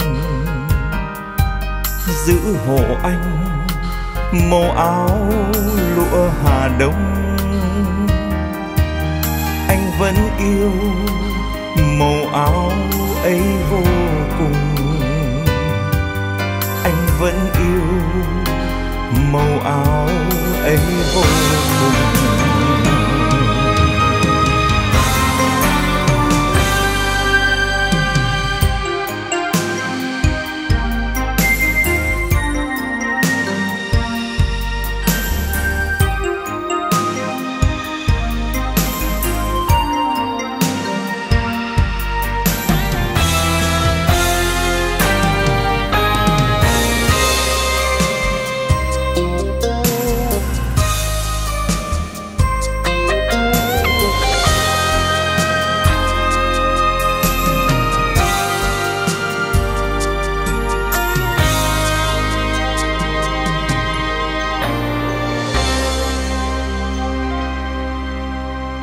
Speaker 2: giữ hộ anh màu áo lụa Hà Đông. Anh vẫn yêu màu áo ấy vô cùng, anh vẫn yêu màu áo ấy vô cùng.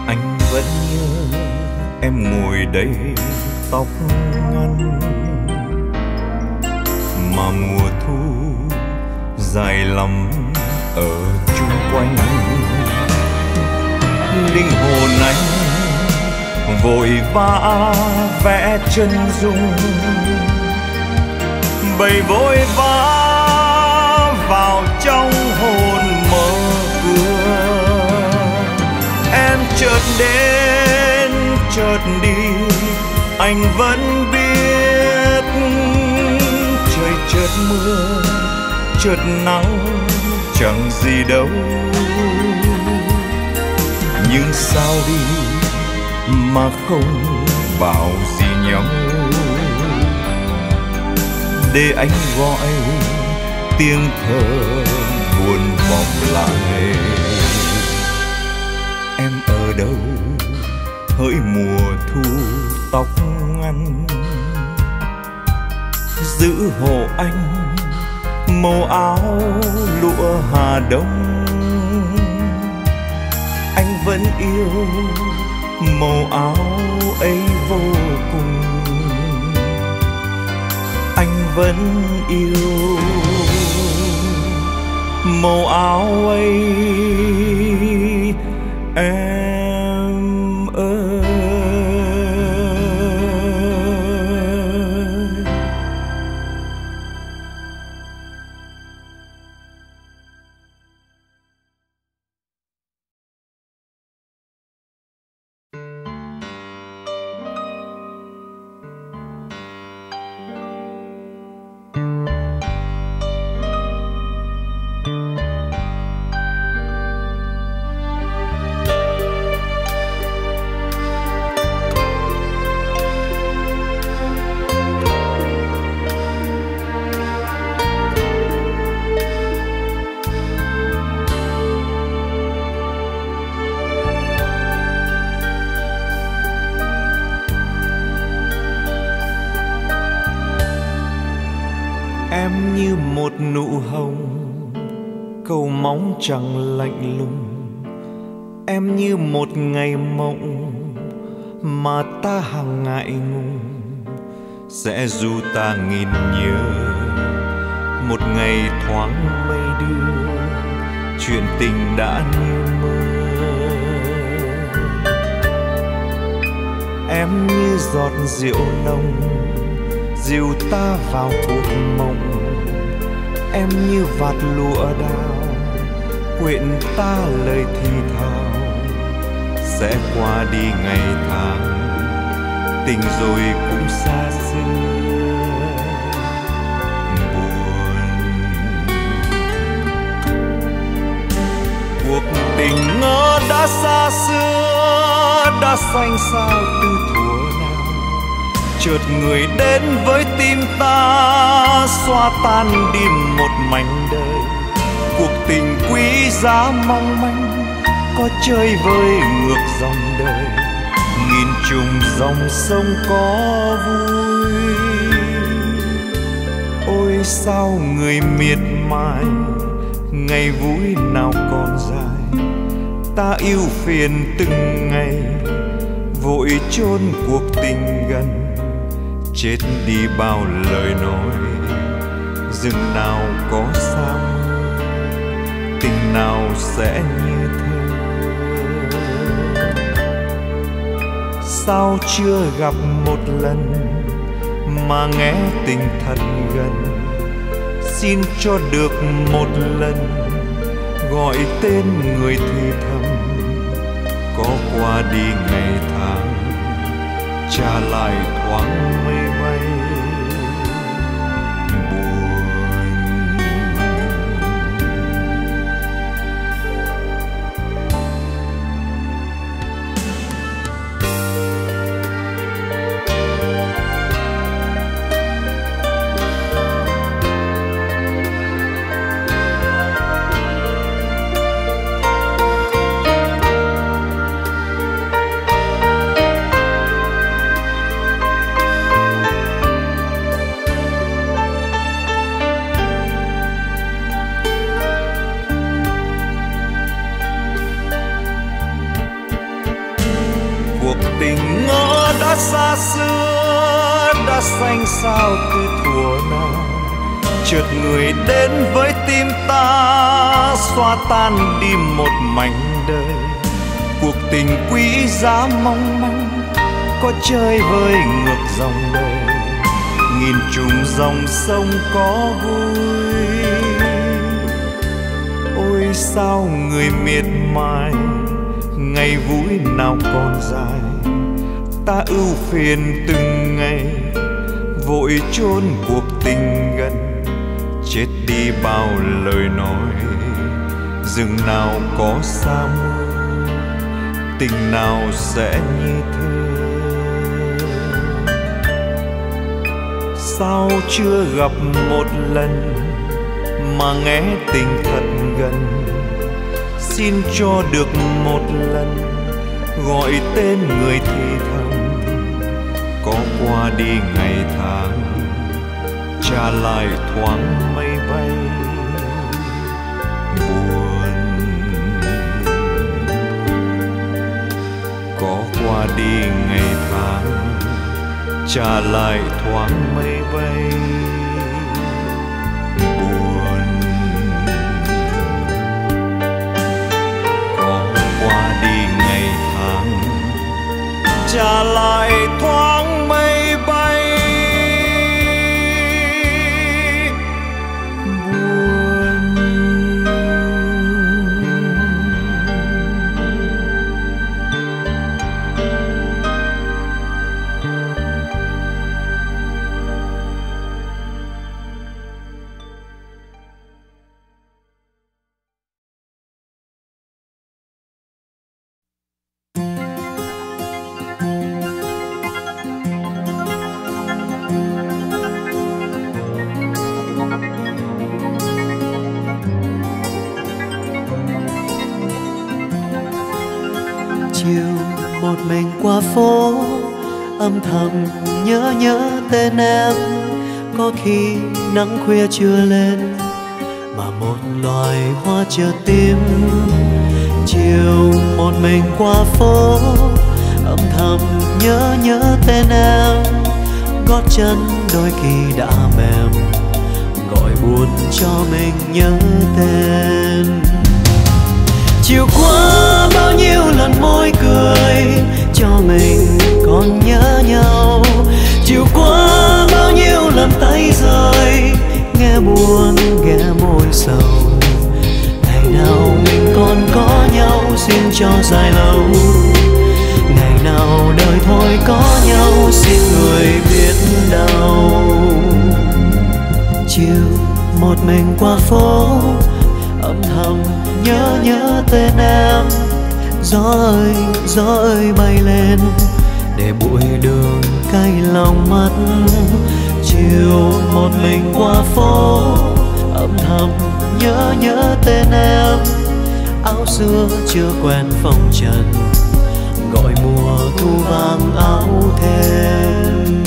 Speaker 2: Anh vẫn nhớ em ngồi đây tóc ngắn, mà mùa thu dài lắm ở chung quanh. Linh hồn anh vội vã vẽ chân dung, bầy vội vã vào trong hồn mơ cửa. Em chợt đến chợt đi, anh vẫn biết trời chợt mưa chợt nắng chẳng gì đâu. Nhưng sao đi mà không bảo gì nhau, để anh gọi tiếng thở buồn vọng lại. Em ở đâu hỡi mùa thu tóc ngắn, giữ hộ anh màu áo lụa Hà Đông. Anh vẫn yêu màu áo ấy vô cùng, anh vẫn yêu màu áo ấy em ơi. Em như một nụ hồng, cầu mong chẳng lạnh lùng. Em như một ngày mộng mà ta hằng ngại ngùng. Sẽ dù ta nghìn nhớ, một ngày thoáng mây đưa, chuyện tình đã như mơ. Em như giọt rượu nồng, dìu ta vào cuộc mộng. Em như vạt lụa đào, quyện ta lời thì thào. Sẽ qua đi ngày tháng, tình rồi cũng xa xưa. Buồn cuộc tình ngỡ đã xa xưa, đã xanh sao từ thuở nào. Chợt người đến với tim ta, xóa tan đi một mảnh đời. Cuộc tình quý giá mong manh, có chơi vơi ngược dòng đời. Nghìn trùng dòng sông có vui. Ôi sao người miệt mài, ngày vui nào còn dài. Ta yêu phiền từng ngày, vội chôn cuộc tình gần. Chết đi bao lời nói, rừng nào có sao mưa, tình nào sẽ như thơ. Sao chưa gặp một lần mà nghe tình thật gần. Xin cho được một lần gọi tên người thì thầm. Có qua đi ngày tháng, trả lại thoáng mây bay. tình ngỡ đã xa xưa, đã xanh sao từ thuở nào. Chợt người đến với tim ta, xóa tan đi một mảnh đời. Cuộc tình quý giá mong manh, có chơi vơi ngược dòng đời. Nghìn trùng dòng sông có vui. Ôi sao người miệt mài, ngày vui nào còn dài. Ta ưu phiền từng ngày, vội chôn cuộc tình gần. Chết đi bao lời nói, rừng nào có xa mưa, tình nào sẽ như thơ. Sao chưa gặp một lần mà nghe tình thật gần. Xin cho được một lần gọi tên người thì thầm. Có qua đi ngày tháng, trả lại thoáng mây bay buồn. Có qua đi ngày tháng, trả lại thoáng mây bay buồn. Có qua đi ngày tháng, trả lại thoáng mây bay qua phố, âm thầm nhớ nhớ tên em. Có khi nắng khuya chưa lên mà một loài hoa chợt tím. Chiều một mình qua phố, âm thầm nhớ nhớ tên em. Gót chân đôi khi đã mềm, gọi buồn cho mình nhớ tên. Chiều qua bao nhiêu lần môi cười, cho mình còn nhớ nhau. Chiều qua bao nhiêu lần tay rơi, nghe buồn nghe môi sầu. Ngày nào mình còn có nhau, xin cho dài lâu. Ngày nào đời thôi có nhau, xin người biết đâu. Chiều một mình qua phố, âm thầm nhớ nhớ tên em. Gió ơi, gió ơi bay lên, để bụi đường cay lòng mắt. Chiều một mình qua phố, âm thầm nhớ nhớ tên em. Áo xưa chưa quen phong trần, gọi mùa thu vàng áo thêm.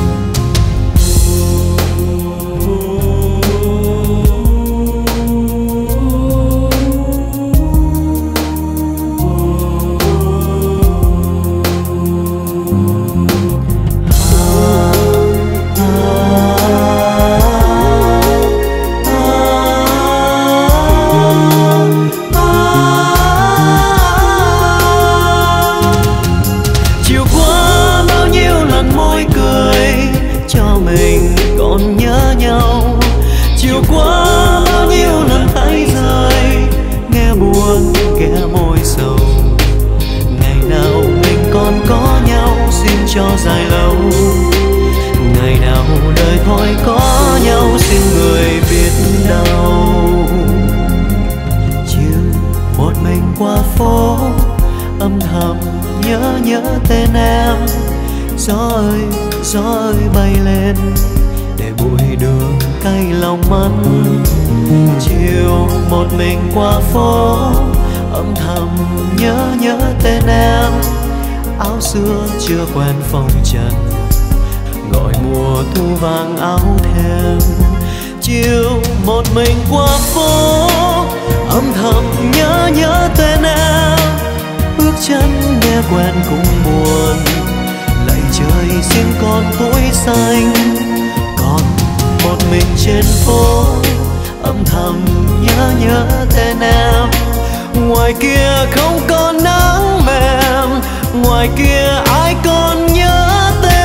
Speaker 2: Cho dài lâu, ngày nào đời thôi có nhau, xin người biết đâu. Chiều một mình qua phố, âm thầm nhớ nhớ tên em. Gió ơi, gió ơi bay lên, để bụi đường cay lòng mắt. Chiều một mình qua phố, âm thầm nhớ nhớ tên em. Áo xưa chưa quen phong trần, gọi mùa thu vàng áo thêm. Chiều một mình qua phố, âm thầm nhớ nhớ tên em.
Speaker 5: bước chân nghe quen cũng buồn. Lạy trời xin con tối xanh, còn một mình trên phố âm thầm nhớ nhớ tên em. Ngoài kia không còn nắng mềm, ngoài kia ai còn nhớ tên.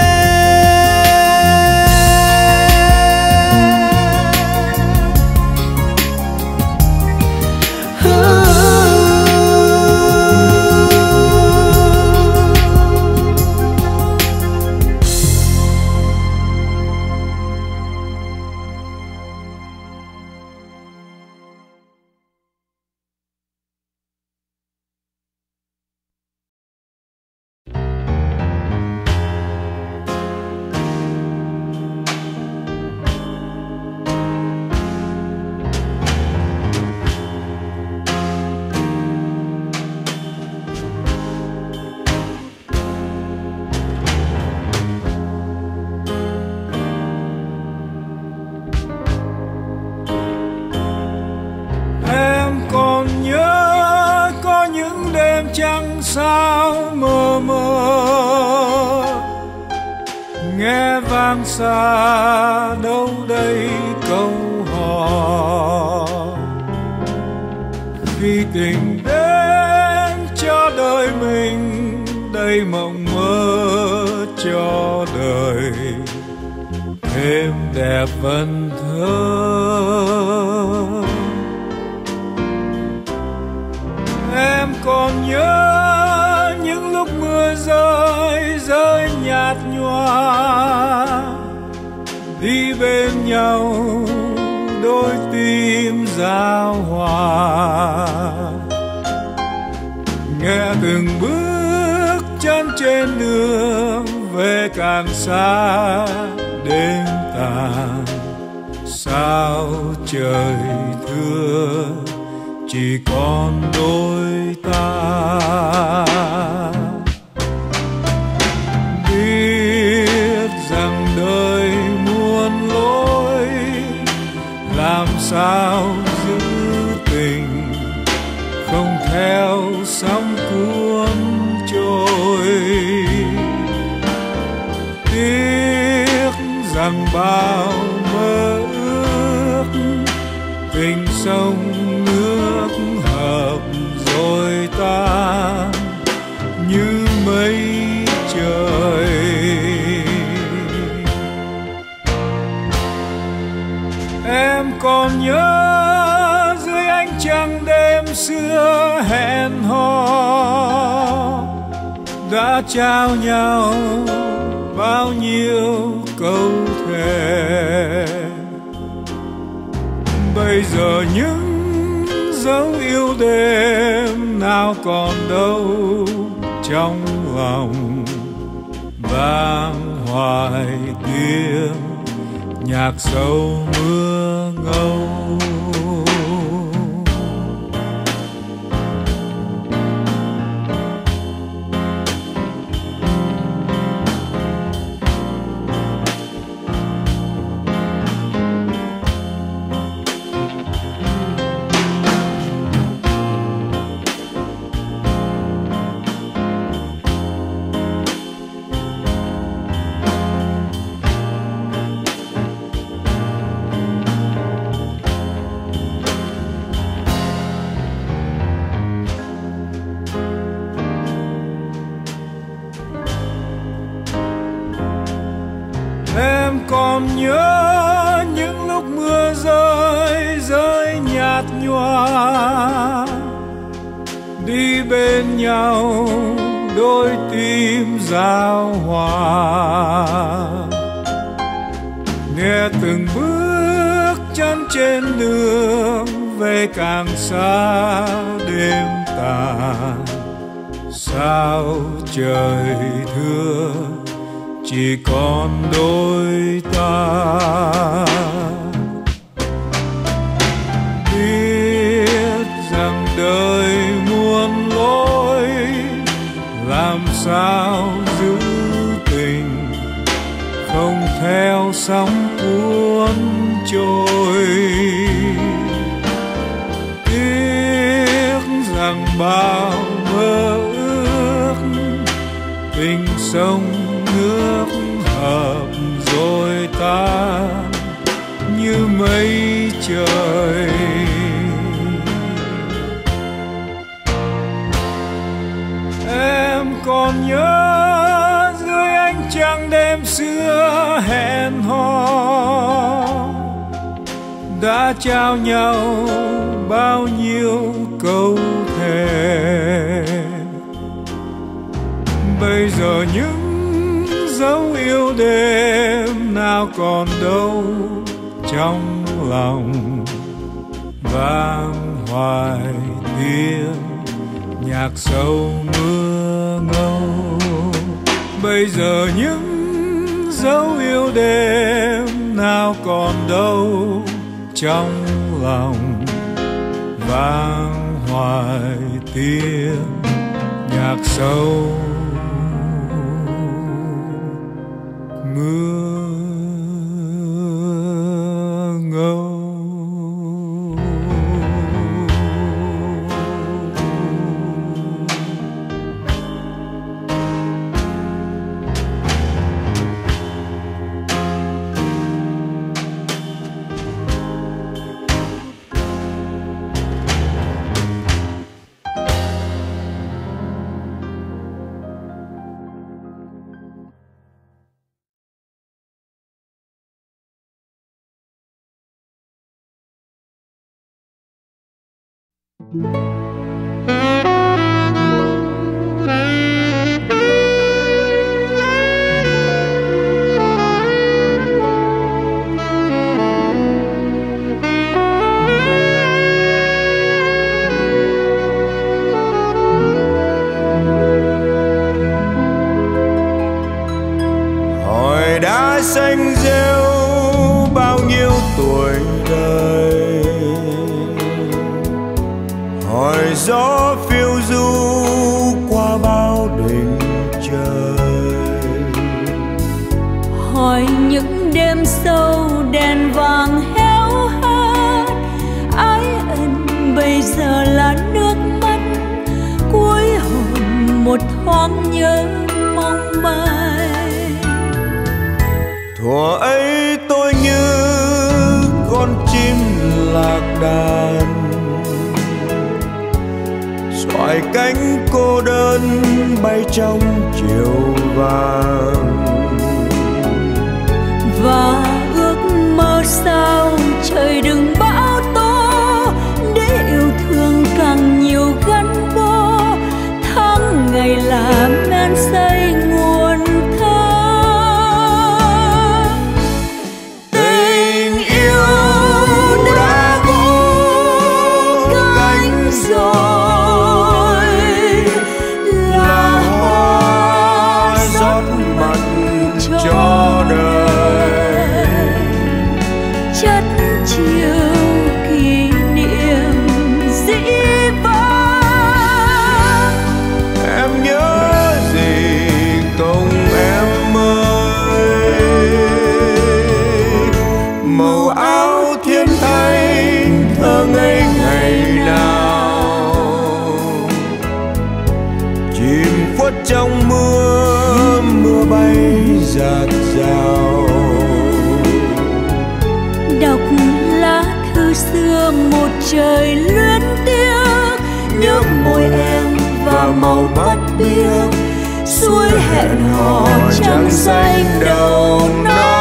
Speaker 4: Sao mơ mơ nghe vang xa đâu đây câu hò. Khi tình đến cho đời mình đầy mộng mơ cho đời thêm đẹp vần thơ. Em còn nhớ những lúc mưa rơi rơi nhạt nhòa, đi bên nhau đôi tim giao hòa. Nghe từng bước chân trên đường về càng xa đêm tàn, sao trời thưa chỉ còn đôi ta. Biết rằng đời muôn lối, làm sao giữ tình không theo sóng cuốn trôi. Tiếc rằng bao mơ ước tình sông nước hợp rồi tan như mây trời. Em còn nhớ dưới ánh trăng đêm xưa hẹn hò, đã trao nhau bao nhiêu câu thề. Bây giờ những dấu yêu đêm nào còn đâu trong lòng, vang hoài tiếng nhạc sâu mưa ngâu. Em còn nhớ những lúc mưa rơi rơi nhạt nhòa, đi bên nhau đôi tim giao hòa. Nghe từng bước chân trên đường về càng xa đêm tàn, sao trời thưa chỉ còn đôi ta. Biết rằng đời muôn lối, làm sao giữ tình không theo sóng cuốn trôi. Tiếc rằng bao mơ sông nước hợp rồi tan như mây trời. Em còn nhớ dưới ánh trăng đêm xưa hẹn hò, đã trao nhau bao nhiêu câu thề. Bây giờ những dấu yêu đêm nào còn đâu trong lòng, vang hoài tiếng nhạc sâu mưa ngâu. Bây giờ những dấu yêu đêm nào còn đâu trong lòng, vang hoài tiếng nhạc sâu mưa ngâu.
Speaker 2: Hỏi đã xanh rêu bao nhiêu tuổi đời, hỏi gió phiêu du qua bao đỉnh trời,
Speaker 1: hỏi những đêm sâu đèn vàng héo hắt, ái ân bây giờ là nước mắt, cuối hồn một thoáng nhớ mong manh.
Speaker 2: thuở ấy tôi như con chim lạc đàn, xoài cánh cô đơn bay trong chiều vàng.
Speaker 1: Và ước mơ sao trời đừng bão tố, để yêu thương càng nhiều gắn bó, tháng ngày là men say nguồn thơ.
Speaker 2: Tình yêu đã gỗ cánh rồi, là hoa rót mặt cho đời,
Speaker 1: chất chiều kỷ niệm dĩ vãng.
Speaker 2: em nhớ gì không em ơi, màu áo thiên thanh thơ ngây ngày nào, chìm khuất trong mưa mưa bay rạt rào.
Speaker 1: Đọc lá thư xưa một trời luyến tiếc, nhớ môi em và màu mắt biếc, suối hẹn hò trăng xanh đầu non.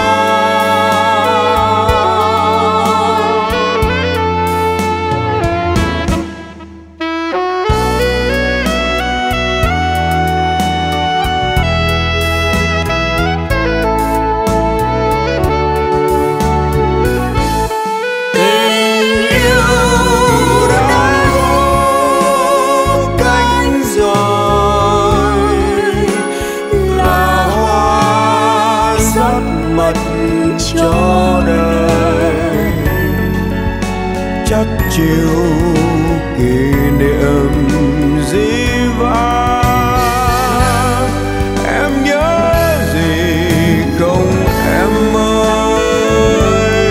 Speaker 2: Cho đời chắc chiều kỷ niệm dĩ vãng. Em nhớ gì không em ơi,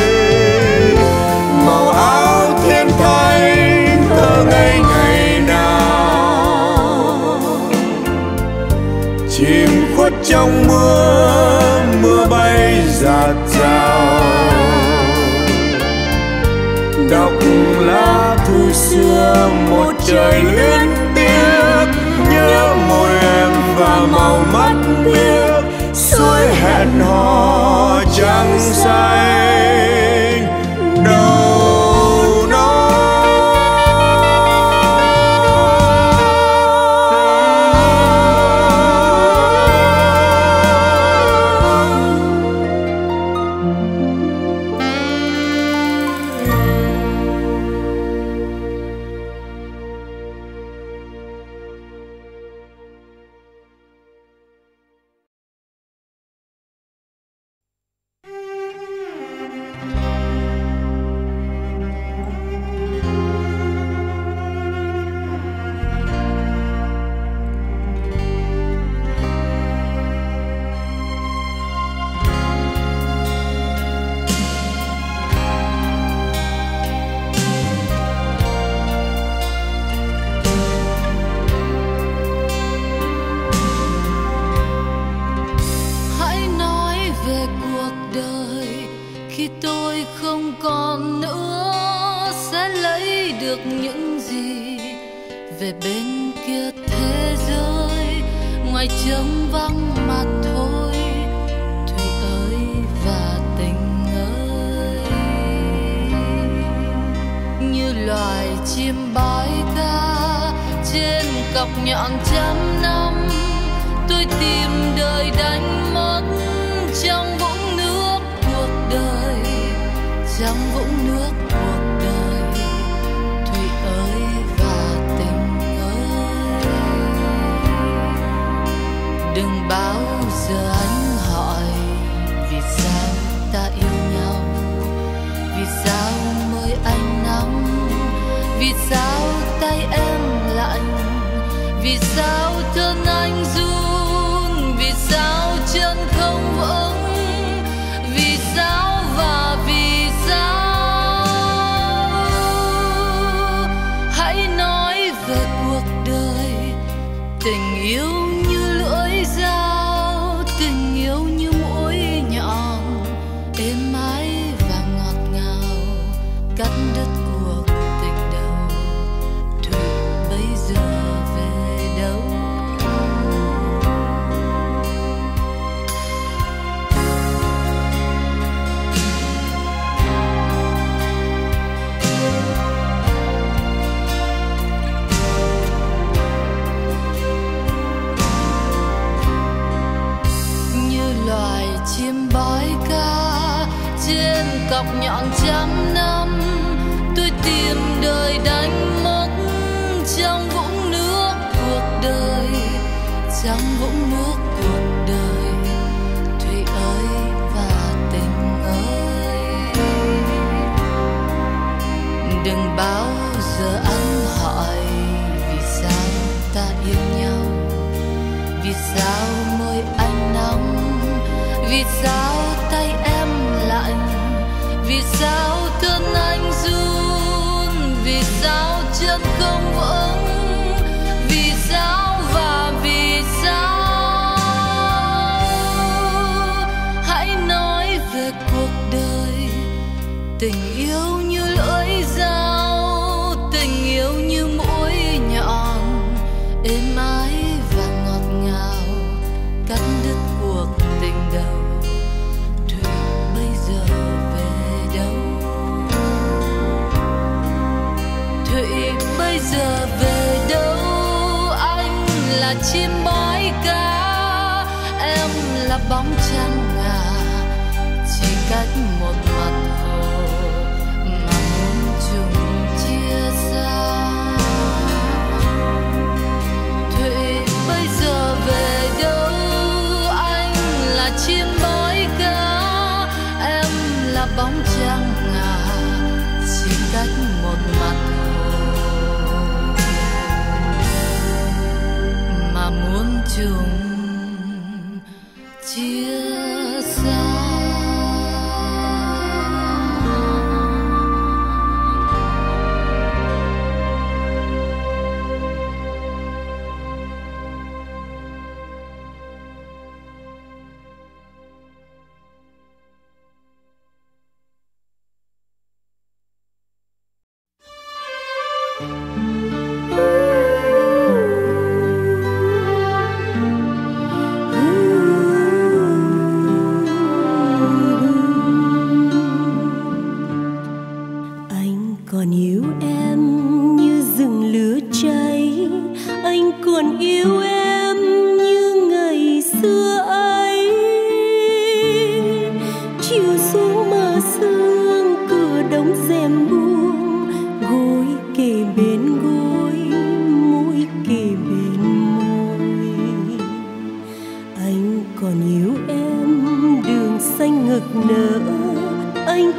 Speaker 2: màu áo thiên thanh thơ ngây ngày nào, chìm khuất trong mưa, mưa bay rạt rào. Đọc lá thư xưa một trời luyến tiếc, nhớ môi em và màu mắt biếc, suối hẹn hò trăng xanh đầu nó.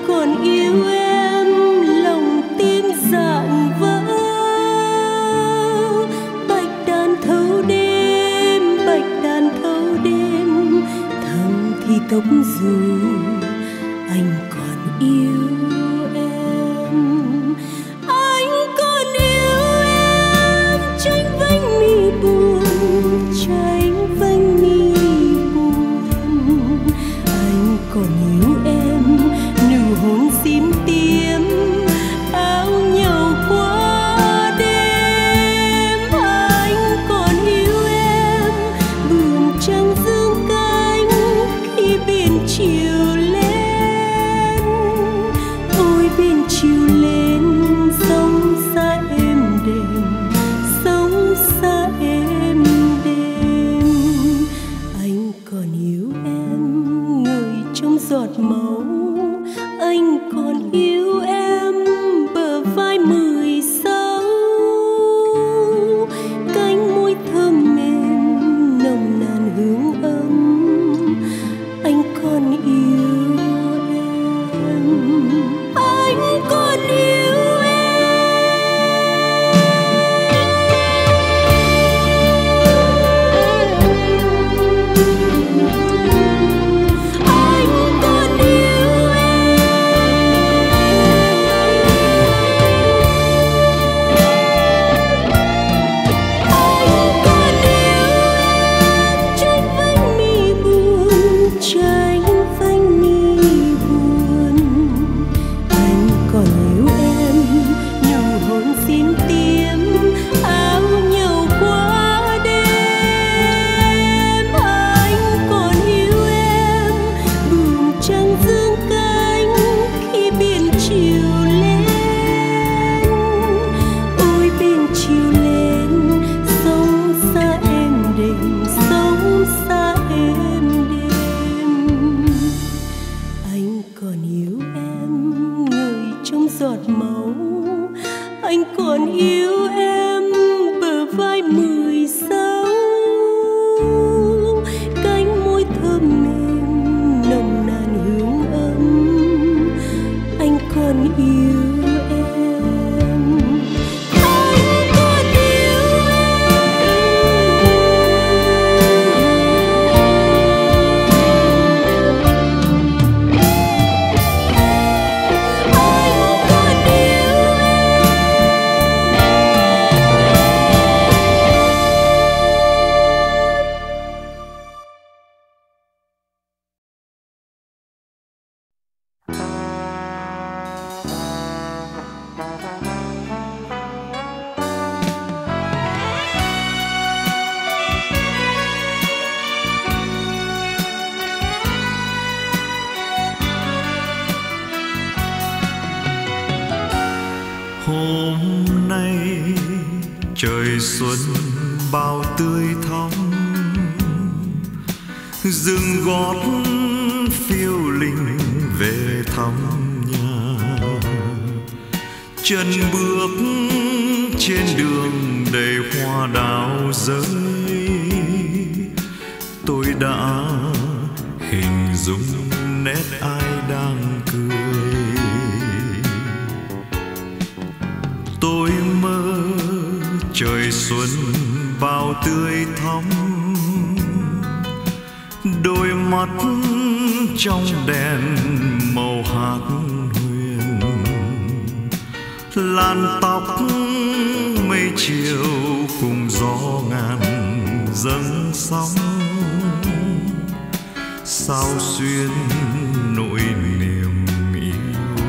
Speaker 1: còn yêu em, lòng tim rạng vỡ. Bạch đàn thâu đêm, bạch đàn thâu đêm, thầm thì tóc dù anh còn yêu em. Anh còn yêu em, tranh vanh mi buồn, tranh vanh mi buồn. Anh còn yêu em, nụ hôn xin tiêm áo nhau qua đêm. Anh còn yêu em, buồn trăng dương cánh khi biển chiều lên. Ôi biển chiều lên, sông xa êm đềm, sông xa êm đềm. Anh còn yêu em, người trong giọt máu. Anh còn yêu em, bờ vai mười sáu, cánh môi thơm mềm, nồng nàn hương ấm. Anh còn yêu em, anh còn yêu em. Anh còn yêu em. Anh còn yêu em, tranh vanh mi buồn, tranh vanh mi buồn. Anh còn yêu em, nụ hôn xin tiêm áo nhau qua đêm. Anh còn yêu em, buồn trăng dương cánh khi biển chiều lên. Ôi biển chiều lên, sông xa êm đềm, sông xa êm đềm. Anh còn yêu em, người trong giọt máu. Anh còn yêu em, bờ vai mười sáu, cánh môi thơm mềm, nồng nàn hương ấm. Anh còn yêu em, anh còn yêu em. Anh còn yêu
Speaker 2: Hôm nay trời xuân bao tươi thắm, dừng gót phiêu linh về thăm nhà. Chân bước trên đường đầy hoa đào rơi, tôi đã hình dung nét ai đang cười. Tôi mơ trời xuân bao tươi thắm, đôi mắt trong đèn màu hạt huyền. Làn tóc mây chiều cùng gió ngàn dâng sóng, sao xuyên nỗi niềm yêu.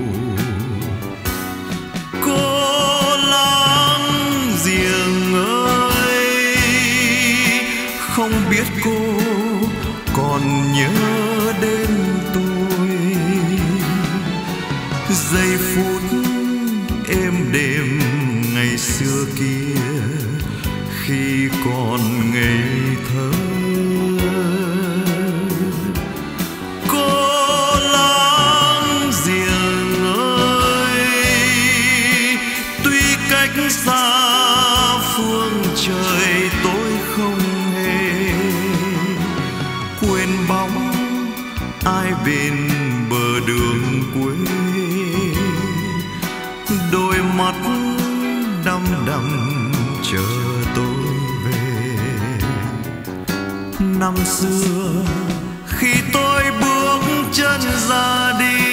Speaker 2: Cô láng giềng ơi, không biết cô còn nhớ đến tôi. Giây phút êm đềm ngày xưa kia khi còn ngây thơ. Cô láng giềng ơi, tuy cách xa phương trời tôi không hề quên bóng ai bên bờ đường quê, đôi mắt đăm đăm chờ tôi về. Năm xưa khi tôi bước chân ra đi,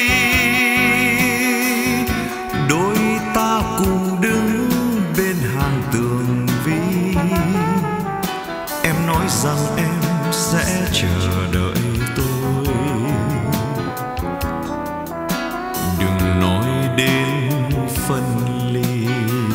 Speaker 2: đôi ta cùng đứng bên hàng tường vi. Em nói rằng em sẽ chờ đợi tôi, đừng nói đến phân ly.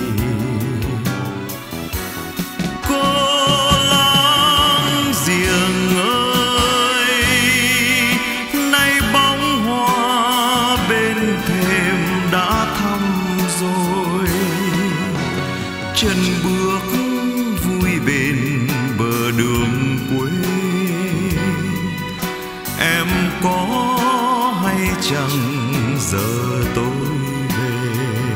Speaker 2: Cô láng giềng ơi, nay bóng hoa bên thềm đã thăm rồi. Chân bước vui bên bờ đường quê, em có hay chẳng giờ tôi về.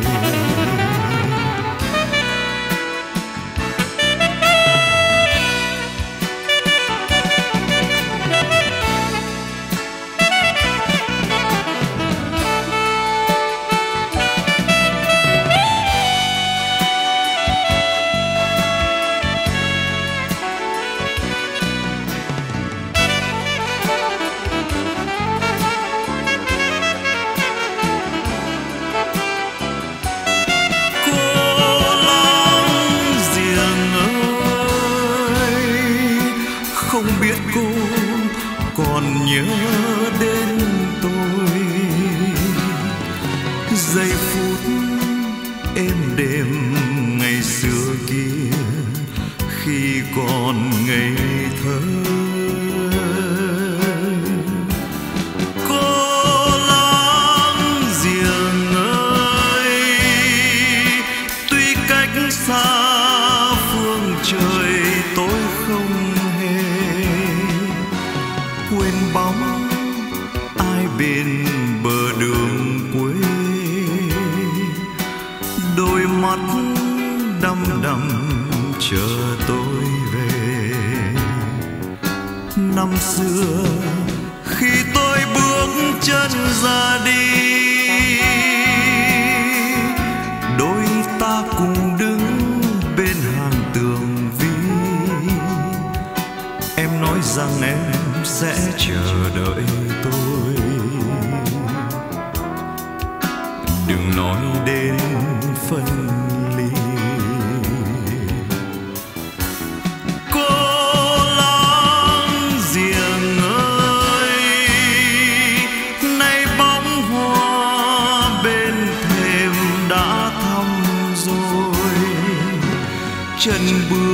Speaker 2: Không biết cô còn nhớ đến tôi, giây phút êm đềm ngày xưa kia khi còn ngây thơ. Cô láng giềng ơi, tuy cách xa phương trời tôi không quên bóng ai bên bờ đường quê, đôi mắt đăm đăm chờ tôi về. Năm xưa khi tôi bước chân ra đi, đôi ta cùng đứng bên hàng tường vi. Em nói rằng em sẽ chờ đợi tôi, đừng nói đến phân ly. Cô láng giềng ơi, nay bóng hoa bên thềm đã thăm rồi. Chân bước